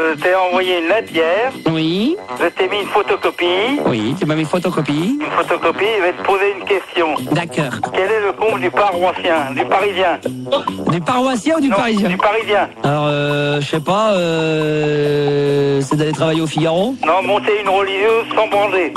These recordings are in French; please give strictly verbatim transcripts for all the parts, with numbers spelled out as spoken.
je t'ai envoyé une lettre hier. Oui. Je t'ai mis une photocopie. Oui, tu m'as mis photocopie. Une photocopie, je vais te poser une question. D'accord. Quel est le comble du paroissien, du parisien? Du paroissien ou du Non, parisien? du parisien. Alors, euh, je sais pas, euh, c'est d'aller travailler au Figaro? Non, monter une religieuse sans branger.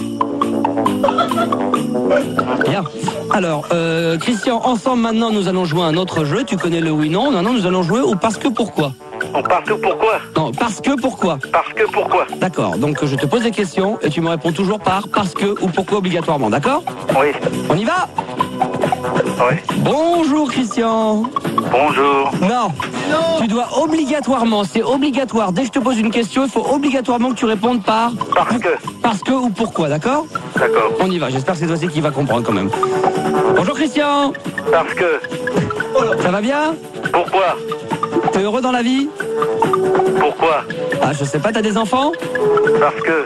Bien. Alors, euh, Christian, ensemble maintenant, nous allons jouer à un autre jeu. Tu connais le oui-non. Maintenant, nous allons jouer au parce que pourquoi. On part tout pourquoi? Non, parce que pourquoi. Parce que pourquoi? D'accord. Donc, je te pose des questions et tu me réponds toujours par parce que ou pourquoi obligatoirement. D'accord? Oui. On y va? Oui. Bonjour, Christian. Bonjour. Non. Tu dois obligatoirement, c'est obligatoire. Dès que je te pose une question, il faut obligatoirement que tu répondes par Parce que. parce que ou pourquoi. D'accord? D'accord. On y va. J'espère que c'est toi aussi qui va comprendre quand même. Bonjour, Christian. Parce que. Ça va bien? Pourquoi? T'es heureux dans la vie? Pourquoi? Ah, je sais pas, t'as des enfants? Parce que.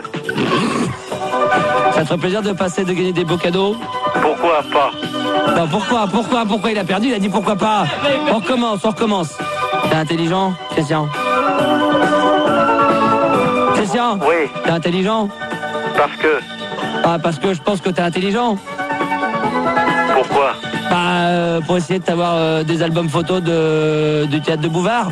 Ça te ferait plaisir de passer, de gagner des beaux cadeaux? Pourquoi pas? Non, pourquoi? Pourquoi? Pourquoi il a perdu? Il a dit pourquoi pas? On recommence, on recommence. T'es intelligent, Christian? Christian? Oui. T'es intelligent? Parce que. Ah, parce que je pense que t'es intelligent. Pourquoi? Bah, euh, pour essayer de t'avoir euh, des albums photos de, du théâtre de Bouvard.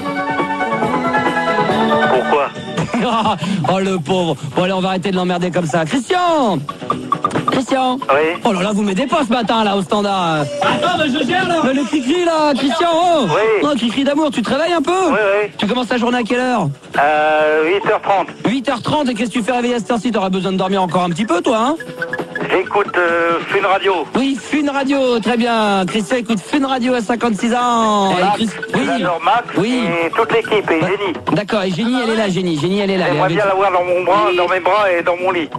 Pourquoi? Oh, le pauvre. Bon, allez, on va arrêter de l'emmerder comme ça. Christian! Christian? Oui. Oh là là, vous m'aidez pas ce matin, là, au standard. Attends, mais je gère, là. Mais le cri-cri, là, Christian, oh! Oui. Oh, cri-cri d'amour, tu te réveilles un peu? Oui, oui. Tu commences ta journée à quelle heure? Euh, huit heures trente. huit heures trente, et qu'est-ce que tu fais réveiller à cette heure-ci? T'auras besoin de dormir encore un petit peu, toi, hein? J'écoute euh, Fun Radio. Oui, Fun Radio, très bien. Christian écoute Fun Radio à cinquante-six ans. Et Max, Chris- Oui, j'adore Max oui. et toute l'équipe, et Bah, Génie. D'accord, et Génie, elle est là, Génie. Génie, elle est là. Elle est J'aimerais avec- bien l'avoir dans mon bras, dans mes bras et dans mon lit.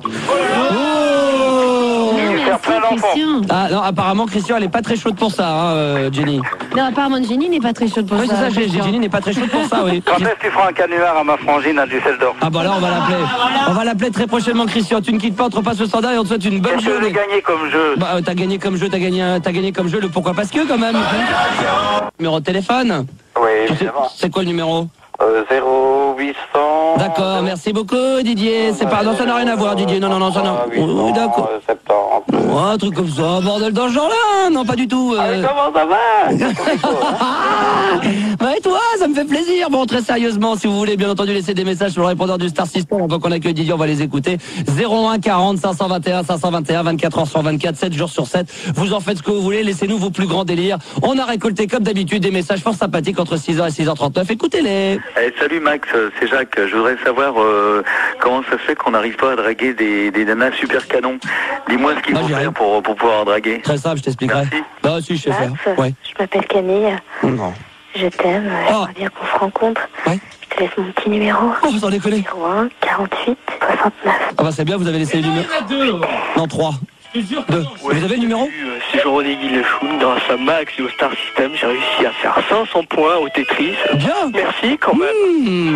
Oh Je vais faire plein d'enfants. Christian. Ah non, apparemment, Christian, elle est pas très chaude pour ça, hein, euh, Jenny. Non, apparemment, Jenny n'est pas très chaude pour Oui, c'est ça. ça, Jenny Christian. Jenny n'est pas très chaude pour ça, oui. Quand est-ce que tu feras un canular à ma frangine à Düsseldorf? Ah bah là, on va l'appeler. On va l'appeler très prochainement, Christian. Tu ne quittes pas, on te repasse le standard et on te souhaite une bonne Qu'est-ce que j'ai journée. gagné comme jeu? Bah, euh, t'as gagné comme jeu, t'as gagné, un- t'as gagné comme jeu le pourquoi parce que quand même. Numéro de téléphone. Oui, Tu sais- C'est quoi le numéro? Euh, zéro huit cents. D'accord, merci beaucoup Didier. C'est pas, non, ça n'a rien à voir Didier. Non, non, non, ça n'a. Oui, d'accord. Oh, un truc comme ça, bordel dans ce genre-là. Non, pas du tout. euh. Comment ça va? Bah et toi, ça me fait plaisir. Bon, très sérieusement, si vous voulez bien entendu laisser des messages sur le répondeur du Star System, donc on accueille Didier, on va les écouter. zéro un quarante cinq cent vingt et un cinq cent vingt et un, vingt-quatre heures sur vingt-quatre, sept jours sur sept. Vous en faites ce que vous voulez, laissez-nous vos plus grands délires. On a récolté comme d'habitude des messages fort sympathiques entre six heures et six heures trente-neuf. Écoutez-les. Eh, salut Max, c'est Jacques. Je voudrais savoir euh, comment ça se fait qu'on n'arrive pas à draguer des, des nanas super canons. Dis-moi ce qu'il Ah, faut j'y faire arrive. pour, pour pouvoir draguer. Très simple, je t'expliquerai. Merci. Bah si, je sais faire. Max, Ouais. je m'appelle Camille, Non. je t'aime, Oh. j'aimerais bien qu'on se rencontre. Ouais. Je te laisse mon petit numéro. Oh, vous en déconnez. zéro un quarante-huit soixante-neuf. Ah bah c'est bien, vous avez laissé les numéros. Non, trois. Deux. Vous avez le numéro? C'est Jean-René Guillechoun, grâce à Max et au Star System, j'ai réussi à faire cinq cents points au Tetris. Bien. Merci quand même. Mmh.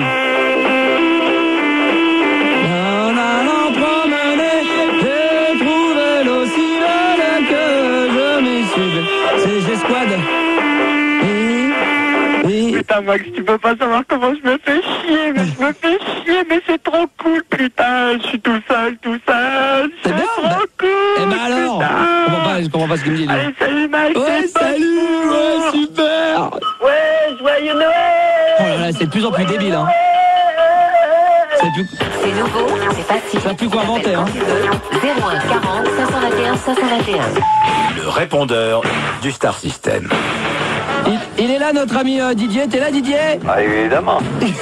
En allant promener, j'ai trouvé l'aussi belle que je m'y suis. C'est G-Squad. Oui. Oui. Putain Max, tu peux pas savoir comment je me fais chier, mais je me fais chier, mais c'est trop cool, putain, je suis tout seul, tout seul, C'est c'est bien, trop bah- cool. Eh ben alors, putain. je comprends pas, je comprends pas ce qu'il me dit. lui. Allez, salut Max. Ouais, c'est salut, pas ouais, cool. super. Ouais, joyeux Noël. Oh là là, c'est de plus en plus débile, hein. C'est plus, C'est nouveau, c'est facile. ça a plus quoi inventer, hein. zéro un quarante cinq cent vingt et un cinq cent vingt et un. Le répondeur du Star System. Il, il est là, notre ami euh, Didier. T'es là, Didier? Ah, évidemment.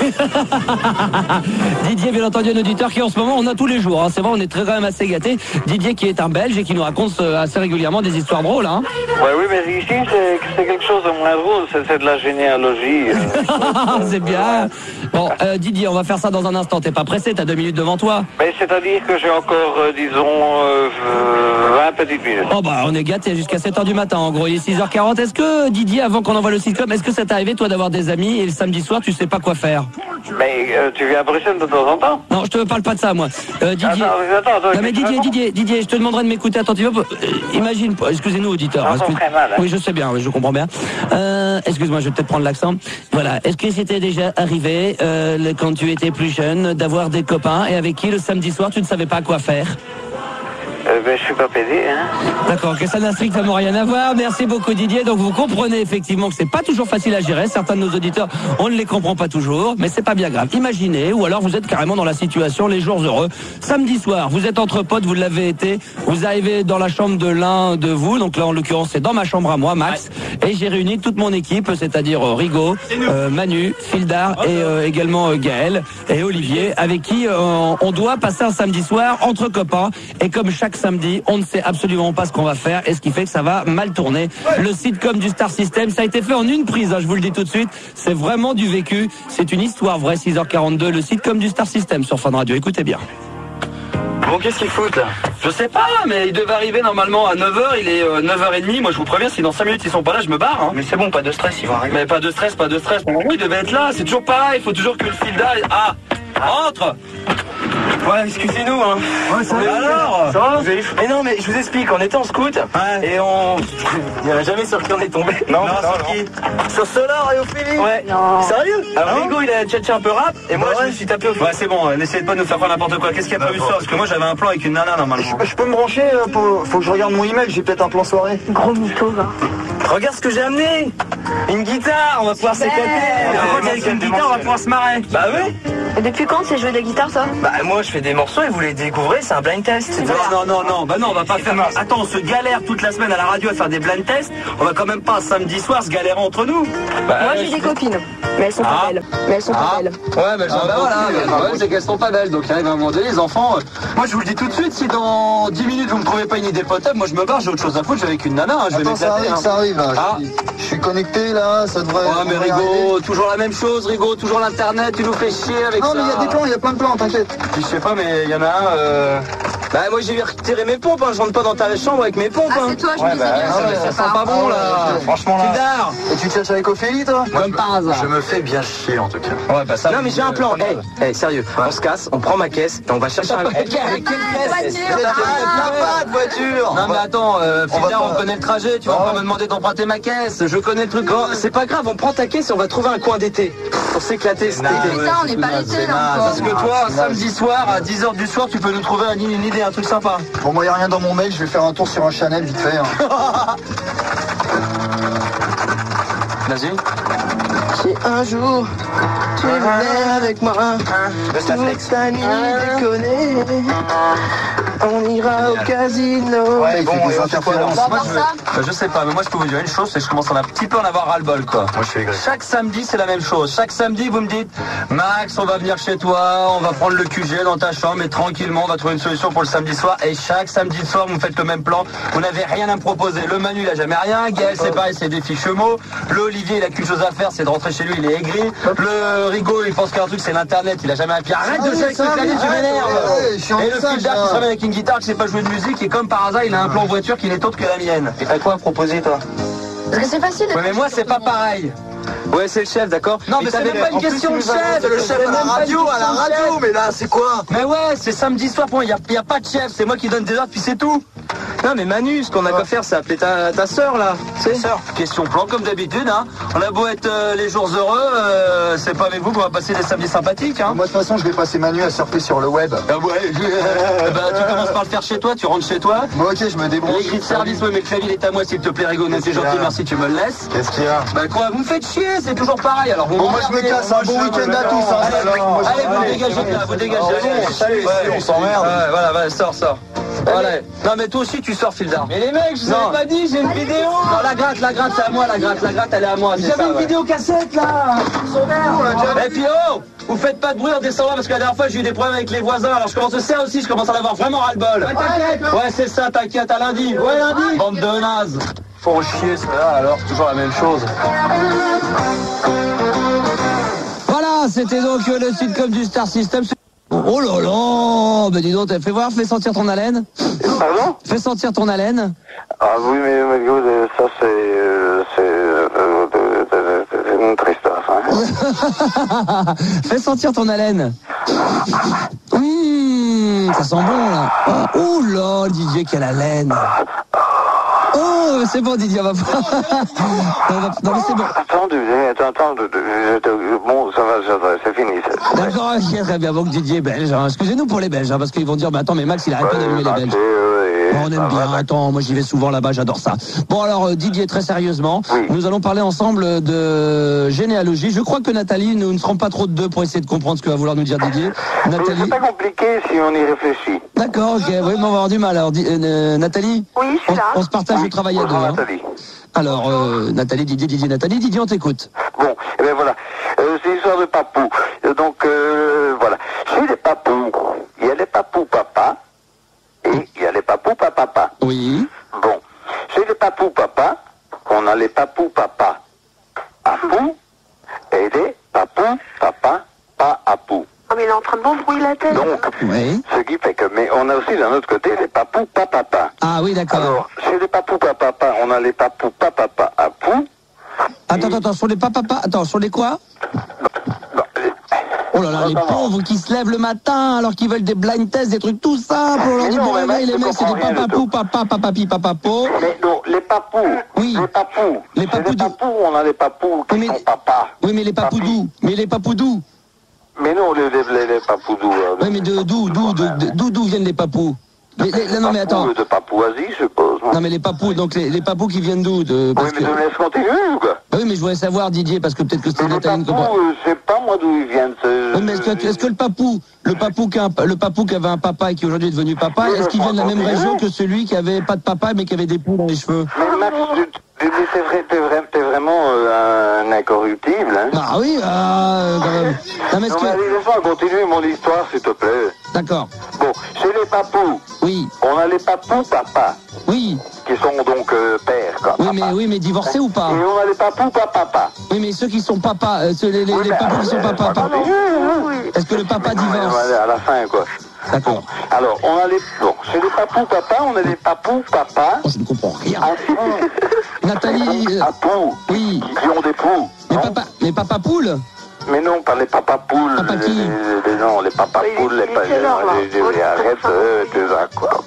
Didier, bien entendu, un auditeur qui en ce moment on a tous les jours, hein. C'est vrai, on est très quand même assez gâtés. Didier qui est un Belge et qui nous raconte euh, assez régulièrement des histoires drôles, hein. Ouais, oui, mais ici, c'est c'est quelque chose de moins drôle, c'est c'est de la généalogie. euh. C'est bien. Bon, euh, Didier, on va faire ça dans un instant. T'es pas pressé, t'as deux minutes devant toi. Mais c'est-à-dire que j'ai encore, euh, disons, euh, vingt petites minutes. Oh bah on est gâtés jusqu'à sept heures du matin. En gros, il est six heures quarante. Est-ce que Didier, avant qu'on envoie le site club, est-ce que ça t'est arrivé toi d'avoir des amis et le samedi soir tu sais pas quoi faire? Mais euh, tu viens à Bruxelles de temps en temps? Non, je te parle pas de ça, moi. Euh, Didier. Attends, attends, attends. Non, mais Didier, Didier, Didier, je te demanderai de m'écouter attentivement. Euh, imagine, excusez-nous, auditeurs. J'entends Excuse... très mal, hein. Oui, je sais bien, oui, je comprends bien. Euh, excuse-moi, je vais peut-être prendre l'accent. Voilà. Est-ce que c'était déjà arrivé, euh, le- quand tu étais plus jeune, d'avoir des copains et avec qui le samedi soir tu ne savais pas quoi faire? Euh, ben, je suis pas pédé, hein. D'accord, que ça n'a strictement rien à voir. Merci beaucoup Didier. Donc vous comprenez effectivement que c'est pas toujours facile à gérer. Certains de nos auditeurs, on ne les comprend pas toujours, mais c'est pas bien grave. Imaginez, ou alors vous êtes carrément dans la situation, les jours heureux. Samedi soir, vous êtes entre potes, vous l'avez été. Vous arrivez dans la chambre de l'un de vous. Donc là, en l'occurrence, c'est dans ma chambre à moi, Max. Et j'ai réuni toute mon équipe, c'est-à-dire euh, Rigaud, euh, Manu, Fildar et euh, également euh, Gaël et Olivier, avec qui euh, on doit passer un samedi soir entre copains. Et comme chaque samedi, on ne sait absolument pas ce qu'on va faire et ce qui fait que ça va mal tourner. Le sitcom du Star System, ça a été fait en une prise, hein, je vous le dis tout de suite. C'est vraiment du vécu. C'est une histoire vraie, six heures quarante-deux, le sitcom du Star System sur Fun Radio. Écoutez bien. Bon, qu'est-ce qu'ils foutent là? Je sais pas, mais il devait arriver normalement à neuf heures, il est euh, neuf heures trente. Moi je vous préviens, si dans cinq minutes ils sont pas là, je me barre. Hein. Mais c'est bon, pas de stress, ils vont arriver. Mais pas de stress, pas de stress. Normalement, il devait être là, c'est toujours pareil, il faut toujours que le Fildar... Ah, entre. Ouais, excusez-nous, hein. Ouais, ça va. alors Ça va? Mais non, mais je vous explique, on était en scout, Ouais. et on... Il n'y en a jamais sur qui on est tombé. Non, non, sur non. qui? Sur Solar et Ophélie. Ouais. Non. Sérieux? Alors Non. Rigo, il a tchatché un peu rap, et moi, je me suis tapé au Ouais, c'est bon, euh, n'essayez pas de nous faire faire n'importe quoi. Qu'est-ce qu'il y a prévu ce soir? Parce que moi j'avais un plan avec une nana normalement. Je, je peux me brancher euh, pour... Faut que je regarde mon email, j'ai peut-être un plan soirée. Gros mytho, va. Regarde ce que j'ai amené! Une guitare, on va pouvoir s'éclater! Par contre, avec une guitare, on va pouvoir se marrer. Bah oui! Et depuis quand c'est jouer de la guitare, ça? Bah moi, je fais des morceaux et vous les découvrez, c'est un blind test. Non, non, non, non, bah non, on va pas faire. Attends, on se galère toute la semaine à la radio à faire des blind tests. On va quand même pas samedi soir se galérer entre nous. Bah, Moi, j'ai des copines. Mais elles sont Ah. pas belles. Mais elles sont Ah. pas belles. Ouais, mais Ah bah voilà, le problème c'est qu'elles sont pas belles, donc il arrive à un moment donné, les enfants. euh, Moi je vous le dis tout de suite, si dans dix minutes vous me trouvez pas une idée potable, moi je me barre, j'ai autre chose à foutre, je vais avec une nana, hein, je vais Attends, ça m'éclater. arrive, hein. ça arrive là. Ah. Je, suis- je suis connecté là, ça devrait. Ouais mais ça devrait arriver. Rigo, toujours la même chose Rigo, toujours l'internet, tu nous fais chier avec Non, ça. mais il y a des plans, il y a plein de plans, t'inquiète. Je sais pas mais il y en a un. Euh... Bah moi j'ai retiré mes pompes, hein. Je rentre pas dans ta chambre avec mes pompes. Ah, Hein. c'est toi, je Ouais, me bah, disais bien. non, mais Ça sent pas bon là. Franchement là. Fildar. Et tu cherches avec Ophélie toi? Comme par hasard. Je me fais bien chier en tout cas. Ouais bah ça. Non mais j'ai un plan. Hey, hey, sérieux, on se casse, on prend ma caisse et on va chercher un. Avec quelle Voiture. Pas de voiture. Non mais attends, euh, On va Fildar, pas- on connaît le trajet, tu vas Ah pas ouais. me demander d'emprunter ma caisse, je connais le truc. Bon, c'est pas grave, on prend ta caisse et on va trouver un coin d'été pour s'éclater cet été. Putain, on n'est pas l'été là Parce encore. que toi, samedi soir, à dix heures du soir, tu peux nous trouver une, une idée, un truc sympa. Bon, moi, y a rien dans mon mail, je vais faire un tour sur un Chanel vite fait. Hein. Vas-y. Si un jour tu venais avec moi, toute la nuit déconner, on ira au casino. Ouais, bon, des interférences. On va Moi, voir je, ça. bah, je sais pas, mais moi je peux vous dire une chose, c'est que je commence à en un petit peu en avoir ras-le-bol quoi. Moi, je suis aigri. Chaque samedi c'est la même chose. Chaque samedi vous me dites Max, on va venir chez toi, on va prendre le Q G dans ta chambre et tranquillement on va trouver une solution pour le samedi soir. Et chaque samedi soir vous me faites le même plan. Vous n'avez rien à me proposer. Le Manu il a jamais rien. Gaël c'est pareil, c'est des fiches mots. Le Olivier il a qu'une chose à faire, c'est de rentrer chez lui, il est aigri. Le Rigaud il pense qu'il y a un truc, c'est l'internet, il a jamais un pied. Arrête de jouer avec ce clavier, tu m'énerves. Et le Fildar qui se ramène avec une guitare qui sait pas jouer de musique et comme par hasard il a un plan voiture qui n'est autre que la mienne. Et t'as quoi à proposer toi? Parce que c'est facile. Ouais mais moi c'est pas pareil. Ouais, c'est le chef, d'accord? Non mais c'est même pas une question de chef, le chef à la radio, à la radio, mais là, c'est quoi? mais ouais, c'est samedi soir, il n'y a, y a pas de chef, c'est moi qui donne des ordres, puis c'est tout. Non mais Manu, ce qu'on a qu'à faire, c'est appeler ta, ta sœur là. C'est ça. Question plan comme d'habitude, hein. On a beau être euh, les jours heureux, euh, c'est pas avec vous qu'on va passer des samedis sympathiques, hein. Moi, de toute façon, je vais passer Manu à surfer sur le web. Ah ouais, eh ben, tu commences par le faire chez toi, tu rentres chez toi. Bon, ok, je me débrouille. Les grilles de service, ouais, mais le clavier il est à moi, s'il te plaît, Rigaud, non, c'est gentil, merci, tu me le laisses. Qu'est-ce qu'il y a? Bah quoi, vous me faites chier, c'est toujours pareil, alors vous Bon, moi, je me casse, un bon week-end à tous, hein. Allez, Alors, moi, je- allez, vous dégagez de là, vous dégagez. Allez, salut, Ouais, on s'emmerde. Ouais, voilà, voilà, sors, sors. Voilà. Non mais toi aussi tu sors Fildar. Mais les mecs, je vous avais pas dit, j'ai une vidéo. Non la gratte, la gratte c'est à moi, la gratte, la gratte elle est à moi. J'avais une vidéo cassette là. Et puis oh, vous faites pas de bruit en descendant parce que la dernière fois j'ai eu des problèmes avec les voisins. Alors je commence ça aussi, je commence à en avoir vraiment ras-le-bol. Ouais c'est ça, t'inquiète, à lundi. Ouais lundi. Bande de nazes. Faut chier ceux-là alors, c'est toujours la même chose. Voilà, c'était donc euh, le sitcom du Star System. Oh là là, bah dis donc, fais voir, fais sentir ton haleine. Pardon? Fais sentir ton haleine. Ah oui, mais, mais écoute, ça c'est... euh, c'est... euh, euh, euh, euh, euh, une Christophe. Hein. Fais sentir ton haleine. Mmh, ça sent bon là. Oh, ouh là, Didier, quelle haleine. Oh, c'est bon Didier, on va pas. Non, mais c'est bon. Attends, attends, attends, bon, ça va, ça va, c'est fini. D'accord, ok, très bien. Donc Didier est belge. Hein. Excusez-nous pour les Belges, hein, parce qu'ils vont dire, mais attends, mais Max, il arrête pas d'allumer les Belges. Oh, on aime bien. Attends, moi j'y vais souvent là-bas, j'adore ça. Bon alors euh, Didier, très sérieusement, oui. Nous allons parler ensemble de généalogie. Je crois que Nathalie, nous ne serons pas trop de deux pour essayer de comprendre ce que va vouloir nous dire Didier. Nathalie. C'est pas compliqué si on y réfléchit. D'accord, ok. Oui, mais on va avoir du mal. Alors, euh, Nathalie. Oui, je suis là. On, on se partage oui, le travail à deux. Hein. Nathalie. Alors, euh, Nathalie, Didier, Didier, Nathalie, Didier, on t'écoute. Bon, et ben voilà. Euh, c'est l'histoire de papou. Donc euh, voilà. Chez les papous, il y a les papous papa et il y a les papous papa. Oui. Bon, chez les papous papa, on a les papous papa apou et les papous papa pas apou. Oh, mais il est en train de m'embrouiller la tête. Donc, oui. Ce qui fait que, mais on a aussi d'un autre côté les papous papa. Ah oui, d'accord. Alors, chez les papous papa, on a les papous papa apou. Attends, attends, attends, sur les papa, attends, sur les quoi? Oh là là, les pauvres qui se lèvent le matin alors qu'ils veulent des blind tests, des trucs tout simples. On leur dit bon réveil, les mecs, c'est des papapous, papa, papapi, papapo. Mais non, les papous. Oui. Les papous. Les papous d'où? On a les papous qui oui, mais, sont papa. Oui, mais les papous d'où? Mais les papous d'où? Mais non, les, les, les papous d'où? Oui, mais de d'où, d'où, d'où, d'où viennent les papous? Les, les, les, non mais attends. De Papouasie, je suppose. Non mais les papous, donc les, les papous qui viennent d'où? de, Oui, mais tu me laisses continuer ou quoi? Oui, mais je voudrais savoir, Didier, parce que peut-être que c'est Nathalie. Les papous, euh, je sais pas moi d'où ils viennent. Oui, mais est-ce que, est-ce que le papou, le papou qui a un, le papou qui avait un papa et qui aujourd'hui est devenu papa, est-ce qu'il vient de la même région que celui qui avait pas de papa mais qui avait des poux dans les cheveux? Mais Max, tu, tu, c'est vrai, t'es vrai, t'es vraiment euh, un incorruptible, hein? Ah oui, ah, quand même. Non, mais, non, que... mais allez, laisse-moi continuer mon histoire, s'il te plaît. D'accord. Bon, chez les papous, oui. On a les papous papa. Oui. Qui sont donc euh, pères, quoi. Oui, papa. mais oui, mais divorcés ou pas? Et on a les papous papa. Oui, mais ceux qui sont papa, euh, ceux, les, les, oui, les papous qui sont papa, papa. Est-ce que le papa divorce? À la fin, quoi. D'accord. Bon, alors, on a les... Bon, chez les papous papa, on a les papous papa. Oh, je ne comprends rien. Ah, Nathalie... Euh... À poux. Oui. Qui ont des poux. Les papa, les papa poules? Mais non, pas les papa poules. Papa qui? Les, les, non, les papa poules, les papa... Arrête, tu vas quoi?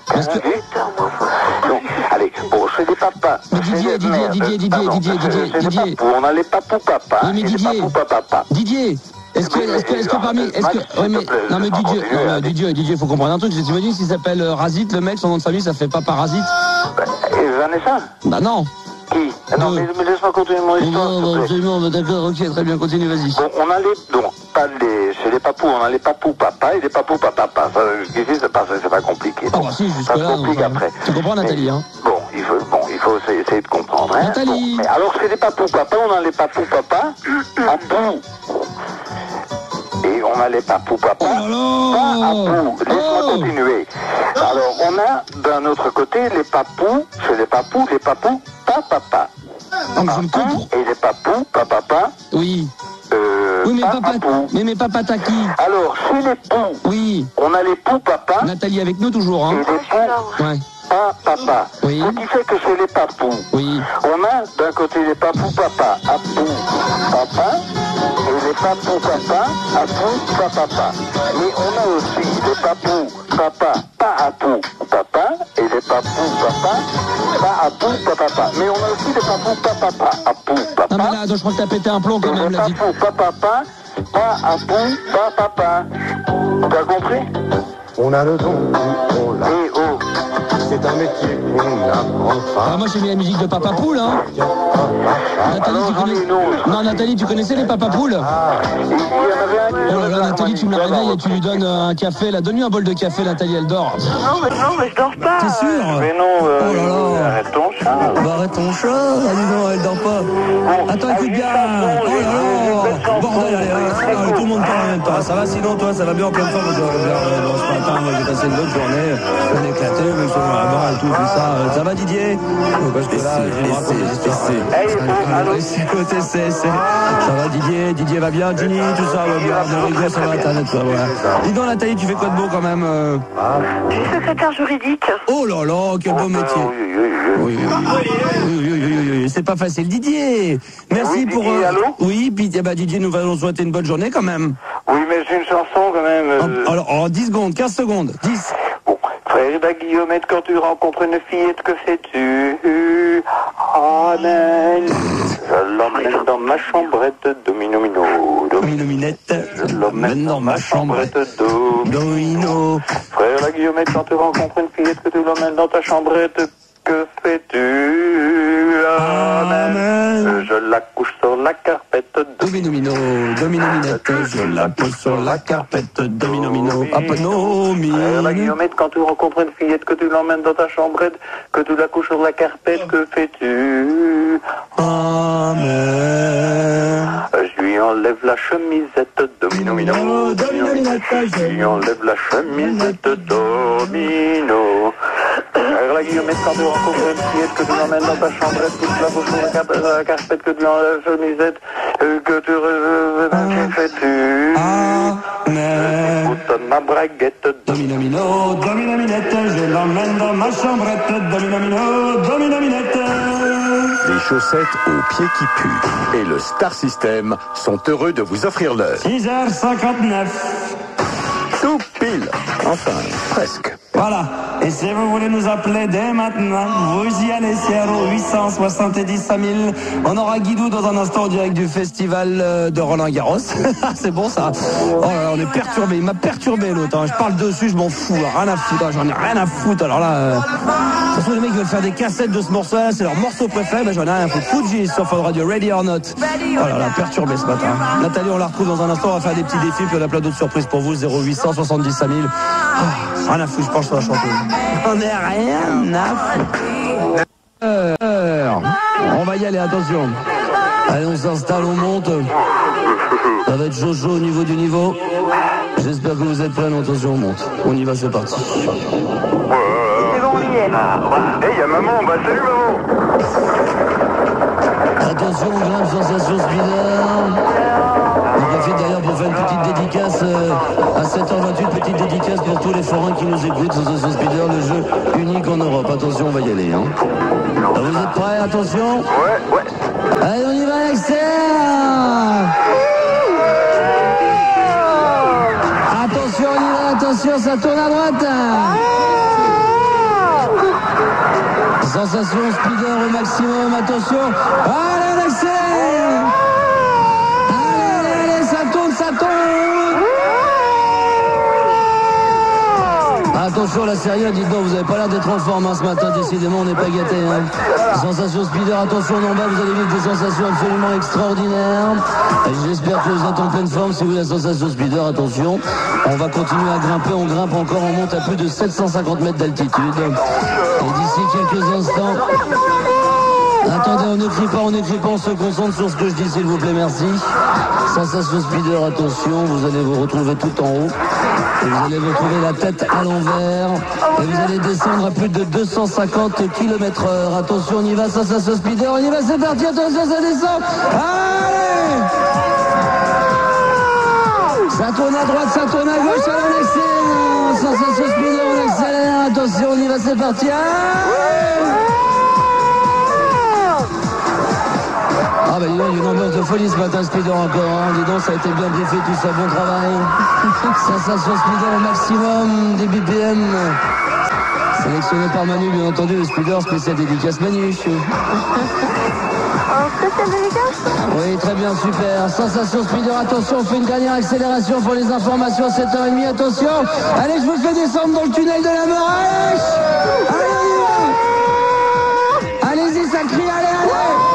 Donc, allez, bon, chez les papas... Mais Didier, Didier, Didier, Didier, Didier, Didier, Didier... On a les papous papa. Oui, mais Didier... Didier... Est-ce que, est-ce que, est-ce que parmi, est-ce que, oui, mais, non, mais Didier, non, mais Didier, Didier, faut comprendre un truc. T'imagines s'il s'appelle Razit, le mec, son nom de famille, ça fait pas Parasite? Et Vanessa? Bah non. Qui? Non, mais, mais laisse-moi continuer mon histoire. Non, absolument, d'accord, ok, très bien, continue, vas-y. Bon, on a les, donc, pas les, chez les papous, on a les papous papa et les papous papa. Ici, c'est pas, c'est pas compliqué. Ah, bah si, jusque là. Ça se complique après. Tu comprends, Nathalie, hein? Bon, il faut, bon, il faut essayer de comprendre, hein. Nathalie. Bon, mais alors, chez les papous papa, on a les papous papa à bout. Et on a les papous papa, oh pas à bout. Laisse-moi oh. continuer. Alors, on a d'un autre côté les papous, chez les papous, les papous pas papa. Donc, je me comprends. Et les papous, pas papa. Oui. Euh, oui, mais pas papa, papou. mais, mais papa t'as qui? Alors, chez les poux, oui. On a les poux papa. Nathalie avec nous toujours, hein. Et les poux, ouais. pas papa. Oui. Ce qui fait que chez les papous, oui. On a d'un côté les papous papa, apou, papa. Et les papous papa, apou, pas papa. Mais on a aussi les papous papa, pas apou, papa. Et les papous papa, pas apou, pas papa. Mais on a aussi les papous papa, pas apou, papa. Non mais là, donc, je crois que t'as pété un plomb quand même, là. Les papous papa, pas apou, pas papa. T'as compris? On a le don, on l'a. Et oh. C'est un métier qu'on n'apprend pas. Ah, moi j'ai mis la musique de Papa Poule, hein. Nathalie, tu connais... Non, Nathalie, tu connaissais les Papa Poules? Ah, il y en avait un. Oh là là, Nathalie, tu me la réveilles et tu lui donnes un café, là. Donne-lui un bol de café, Nathalie, elle dort. Non, mais, non, mais je dors pas. T'es sûr? Mais non, euh, oh là là. Arrête ton chat. Bah arrête ton chat. Ah non, elle dort pas. Bon, attends, écoute bien. Oh là là. Bordel, allez, allez, allez, tout le monde parle en même temps. Ça va sinon, toi, ça va bien en pleine forme? Ce matin, moi, j'ai passé une bonne journée. On est éclaté, mais sur la barre et tout, tout ça. Ça va, Didier? Parce que là, j'ai c'est côté c'est ça va, Didier? Didier va bien? Ginny, tout ça va bien? De rigole sur Internet, ça, voilà. Dis donc, Nathalie, tu fais quoi de beau quand même? euh... Je suis secrétaire juridique. Oh là là, quel beau métier. Oui, oui, oui, oui, oui, oui, oui, oui. plus. C'est pas facile. Didier, merci oui, pour... Didier, euh, allô oui, puis eh ben, Didier, nous allons souhaiter une bonne journée quand même. Oui, mais c'est une chanson quand même. Euh... En, alors, en dix secondes, quinze secondes, dix. Bon, frère de Guillaumette, quand tu rencontres une fillette, que fais-tu? Amen. Je l'emmène dans ma chambrette, domino, mino, domino, minette. Je l'emmène dans ma chambrette, domino. Frère la Guillaumette, quand tu rencontres une fillette, que tu l'emmènes dans ta chambrette, que fais-tu? Amen. Je la couche sur la carpette, domino, mino, domino, minette. Je la couche sur la carpette, domino, mino. Hop, no, mi. Frère la Guillaumette, quand tu rencontres une fillette, que tu l'emmènes dans ta chambrette, que tu la couches sur la carpette, que fais-tu? Amen. Je lui enlève la chemisette, domino, mino, domino, minette. Je lui enlève la chemisette, domino. Frère la Guillaumette, quand tu rencontres une fillette, que tu l'emmènes dans ta chambrette, que tu la couches sur la carpette, la carpette, que tu enlèves la chemisette, que tu que fais-tu? Amen. Écoute ma braguette, domino, mino, domino, minette. Je l'emmène dans ma chambrette, domino, mino, domino, minette. Les chaussettes aux pieds qui puent et le Star System sont heureux de vous offrir l'heure. six heures cinquante-neuf. Tout pile. Enfin, presque. Voilà. Et si vous voulez nous appeler dès maintenant, vous y allez, c'est au huit cent soixante-dix cinq mille. On aura Guidou dans un instant en direct du festival de Roland-Garros. C'est bon ça. Oh là là, on est perturbé. Il m'a perturbé l'autre. Hein. Je parle dessus, je m'en fous. Rien à foutre. J'en ai rien à foutre. Alors là, euh... de toute façon, les mecs veulent faire des cassettes de ce morceau-là. C'est leur morceau préféré. Ben, j'en ai rien à foutre. Fuji sur Fun Radio, Ready or Not. Oh là là, perturbé ce matin. Nathalie, on la retrouve dans un instant. On va faire des petits défis. Puis on a plein d'autres surprises pour vous. zéro huit cent soixante-dix cinq mille. Oh, rien à foutre. Je pense sur la chanteuse. On est rien à foutre. Euh, on va y aller, attention. Allez, on s'installe, on monte. Ça va être Jojo au niveau du niveau. J'espère que vous êtes prêts. Attention, on monte. On y va, c'est parti. C'est bon, on y est. Eh, il y a maman. Bah, salut maman. Attention, on grimpe, sensation speeder. On profite d'ailleurs pour faire une petite dédicace euh, à sept heures vingt-huit, petite dédicace pour tous les forains qui nous écoutent. Sensation speeder, le jeu unique en Europe. Attention, on va y aller. Hein. Vous êtes prêts? Attention. Ouais, ouais. Allez, on y va, Axel. Attention, on y va, attention, ça tourne à droite. Sensation speeder au maximum, attention. Allez, on accélère. Allez, allez, allez, ça tourne, ça tourne. Attention, la sérieux, dites donc, vous avez pas l'air d'être en forme hein, ce matin, décidément, on n'est pas gâtés. Hein. Sensation speeder, attention, en bas, vous allez vivre des sensations absolument extraordinaires. Et j'espère que vous êtes en pleine forme. Si vous avez la sensation speeder, attention, on va continuer à grimper, on grimpe encore, on monte à plus de sept cent cinquante mètres d'altitude. Et d'ici quelques instants... Attendez, on n'écrit pas, on n'écrit pas, on se concentre sur ce que je dis, s'il vous plaît, merci. Sensation speeder, attention, vous allez vous retrouver tout en haut. Et vous allez vous retrouver la tête à l'envers. Et vous allez descendre à plus de deux cent cinquante kilomètres heure. Attention, on y va, sensation speeder, on y va, c'est parti, attention, ça descend. Allez! Ça tourne à droite, ça tourne à gauche, allez, on accélère. Sensation speeder, on accélère. Attention, on y va, c'est parti. Allez! Ah bah dis donc, il y a une ambiance de folie ce matin, speeder encore, hein. Dis donc, ça a été bien briefé, tout ça, bon travail. Sensation speeder au maximum, des B P M. Sélectionné par Manu, bien entendu, le speeder spécial dédicace Manu. Spécial dédicace? Oui, très bien, super. Sensation speeder, attention, on fait une dernière accélération pour les informations à sept heures trente, attention. Allez, je vous fais descendre dans le tunnel de la Morèche. Allez, on y va. Allez-y, ça crie, allez, allez.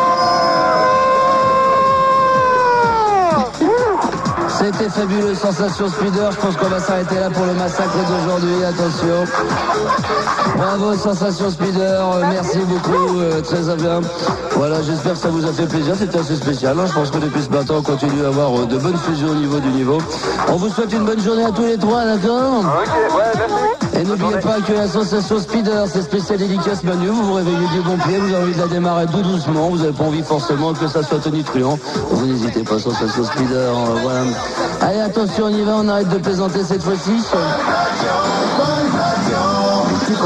C'était fabuleux, sensation speeder. Je pense qu'on va s'arrêter là pour le massacre d'aujourd'hui. Attention. Bravo, sensation speeder. Merci beaucoup. Euh, très bien. Voilà, j'espère que ça vous a fait plaisir. C'était assez spécial. Hein. Je pense que depuis ce matin, on continue à avoir euh, de bonnes fusions au niveau du niveau. On vous souhaite une bonne journée à tous les trois, d'accord? Ok, ouais, merci. Et n'oubliez pas que la sensation speeder, c'est spécial dédicace Manu. Vous vous réveillez du bon pied, vous avez envie de la démarrer tout doucement. Vous n'avez pas envie forcément que ça soit tonitruant. Vous n'hésitez pas, sensation speeder. Euh, voilà. Allez, attention, on y va, on arrête de plaisanter cette fois-ci.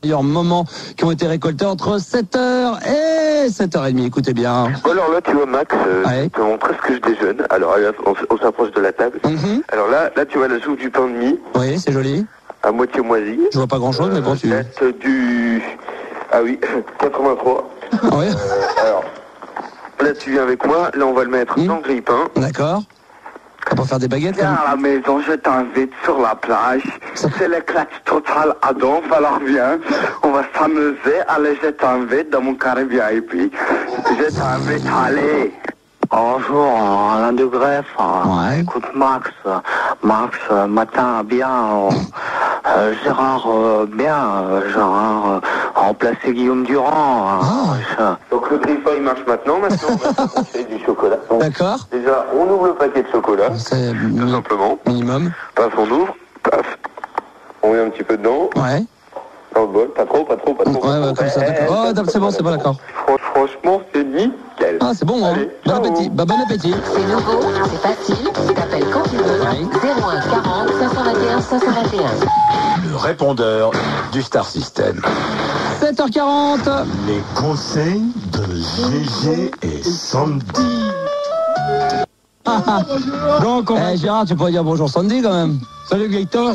Meilleurs moments qui ont été récoltés entre sept heures et sept heures trente. Écoutez bien. Alors là, tu vois, Max, euh, Ouais. je te montrer ce que je déjeune. Alors, là, on, s- on s'approche de la table. Mhm. Alors là, là, tu vois la soupe du pain de mie, Oui, c'est joli. à moitié moisi. Je vois pas grand-chose, mais bon, tu... Date du... Ah oui, quatre-vingt-trois. Oui, Euh, alors, là, tu viens avec moi. Là, on va le mettre Mhm. dans le grille-pain. d'accord. On va faire des baguettes. Viens comme- à la maison, je t'invite sur la plage. C'est l'éclat total à Donf, alors viens. On va s'amuser. Allez, je t'invite dans mon carré V I P. Je t'invite, allez. Bonjour, Alain de Greff. Ouais. Écoute, Max, Max, euh, matin, bien, euh, euh, Gérard, euh, bien, euh, Gérard, euh, remplacer Guillaume Durand. hein, ça. Donc, le grille-pain, il marche maintenant. Maintenant, on va chercher du chocolat. Donc, D'accord. déjà, on ouvre le paquet de chocolat. C'est Tout mi- simplement. minimum. Paf, on ouvre. Paf. On met un petit peu dedans. Ouais. Dans le bol. Pas trop, pas trop, pas trop. Ouais, pas ouais, trop. comme ça, Eh, d'accord. eh, Oh, c'est bon, c'est bon, d'accord. Fran- Franchement, c'est nickel. Ah, c'est bon, hein. Allez, Bon ciao. appétit. Bah, bon appétit. C'est nouveau, c'est facile, tu t'appelles quand tu veux. zéro un quarante cinq cent vingt et un cinq cent vingt et un. Le répondeur du Star System. sept heures quarante. Les conseils de Gégé et Sandy. Donc, on va... Eh, Gérard, tu pourrais dire bonjour Sandy quand même. Salut Gaëtan.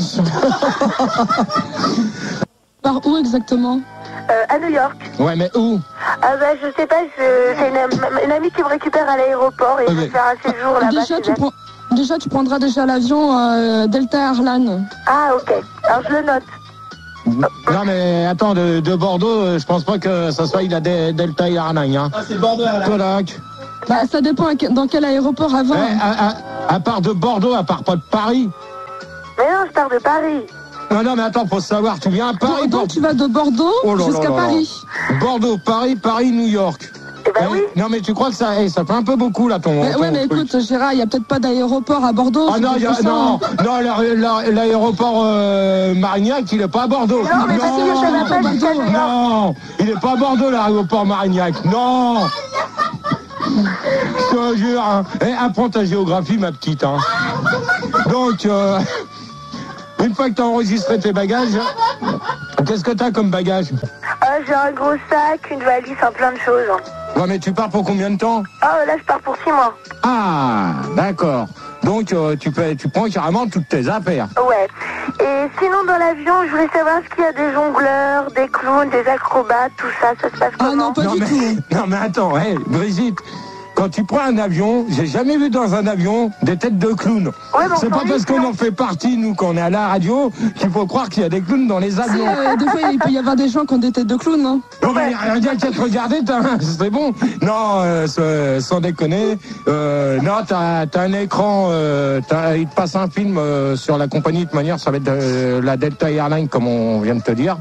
Par où exactement? Euh, à New York. Ouais, mais où? Ah bah je sais pas, je- c'est une, une amie qui me récupère à l'aéroport et Ok. je vais faire un séjour là-bas. Déjà chez tu, elle. prends, déjà, tu prendras déjà l'avion euh, Delta Airlines. Ah ok, alors je le note. Non mais attends, de, de Bordeaux, euh, je pense pas que ça soit la de- Delta Airlines. Hein. Ah, c'est Bordeaux Airlines. Bah, ça dépend à que- dans quel aéroport avant. Eh, à, à- à part de Bordeaux, à part pas de Paris. Mais non, je pars de Paris. Non, non, mais attends, faut savoir, tu viens à Paris. Donc, Bordeaux. tu vas de Bordeaux Oh là là jusqu'à là là. Paris. Bordeaux, Paris, Paris, New York. Eh ben Eh, oui. Non mais tu crois que ça, eh, ça fait un peu beaucoup là ton. Mais, ton ouais, mais truc. écoute, Gérard, il n'y a peut-être pas d'aéroport à Bordeaux. Ah c'est non, peut-être y a- pour ça, non, hein. non, la- la- l'aéroport euh, Marignac, il est pas à Bordeaux. Non, mais parce que ça va pas jusqu'à New York. non, il est pas à Bordeaux l'aéroport Marignac. Non. Je te jure, hein. Eh, apprends ta géographie, ma petite. Hein. Donc, euh, une fois que tu as enregistré tes bagages, qu'est-ce que tu as comme bagage? Ah, j'ai un gros sac, une valise, un plein de choses. Ouais, mais tu pars pour combien de temps? Ah là je pars pour six mois. Ah, d'accord. Donc, euh, tu, peux, tu prends carrément toutes tes affaires. Ouais. Et sinon dans l'avion, je voulais savoir s'il y a des jongleurs, des clowns, des acrobates, tout ça, ça se passe comment? Ah non, pas Non du mais, tout. non mais attends, hey, Brigitte, quand tu prends un avion, j'ai jamais vu dans un avion des têtes de clowns. Ouais, mais C'est on pas s'en parce dit, qu'on sinon. en fait partie, nous, qu'on est à la radio, qu'il faut croire qu'il y a des clowns dans les Si, avions. euh, des fois, il peut y avoir des gens qui ont des têtes de clown. Hein. Non mais rien qu'à te regarder, t'as un- c'est bon. Non, euh, c'est- sans déconner, euh, non, t'as as un écran, euh, t'as- il te passe un film euh, sur la compagnie, de toute manière, ça va être euh, la Delta Airlines, comme on vient de te dire.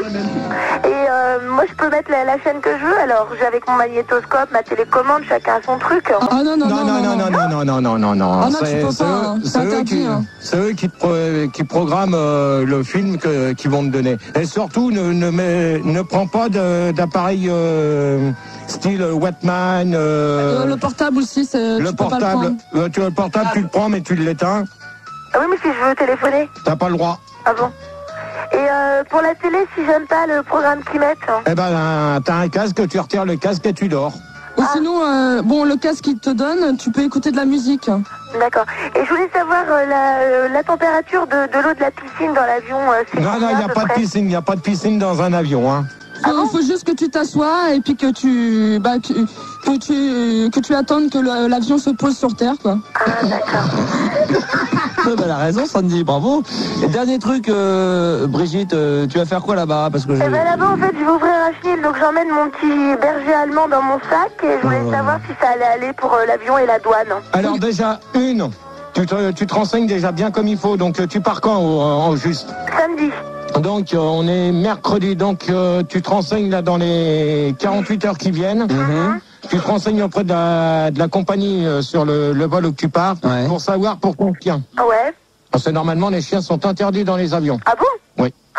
Et euh, moi je peux mettre la, la chaîne que je veux, alors j'ai avec mon magnétoscope, ma télécommande, chacun a son truc. Ah non, non, non, Non, non, non, non, non, non, non, non, non. Ah non, tu C'est- peux c'est pas, eux- hein. c'est C'est eux interdit, qui, hein. c'est eux qui, pro- qui programment euh, le film que, qu'ils vont te donner. Et surtout, ne, ne, mets- ne prends pas de- d'appareil euh, style Wetman. euh, Euh, le portable aussi, c'est, le tu peux pas le portable, prendre. euh, tu, le portable, tu le prends, mais tu l'éteins. Ah oui, mais si je veux téléphoner. T'as pas le droit. Ah bon? Et euh, pour la télé, si j'aime pas le programme qu'ils mettent. Eh ben, t'as un casque, tu retires le casque et tu dors. Ou sinon, euh, bon, le casque qu'il te donne, tu peux écouter de la musique. D'accord. Et je voulais savoir euh, la, euh, la température de, de l'eau de la piscine dans l'avion. euh, c'est Non, non, combien il n'y à a peu pas de près? piscine, il n'y a pas de piscine dans un avion, hein. Il faut, faut juste que tu t'assoies et puis que tu, bah, que, que tu, que tu attendes que le- l'avion se pose sur terre, quoi. Ah d'accord. Ouais, bah, elle a raison, Sandy, bravo. Et dernier truc, euh, Brigitte, euh, tu vas faire quoi là-bas? Parce que je... Eh ben là-bas, en fait, je vais ouvrir un chenil, donc j'emmène mon petit berger allemand dans mon sac et je voulais Oh. savoir si ça allait aller pour euh, l'avion et la douane. Alors déjà, une, tu te, tu te renseignes déjà bien comme il faut, donc euh, tu pars quand au, en juste? Samedi. Donc euh, on est mercredi, donc euh, tu te renseignes là dans les quarante-huit heures qui viennent. Mhm. Tu te renseignes auprès de la, de la compagnie euh, sur le, le vol où tu pars Ouais. pour savoir pour ton chien. Ouais. Parce que normalement les chiens sont interdits dans les avions. Ah bon? Oui. Ah.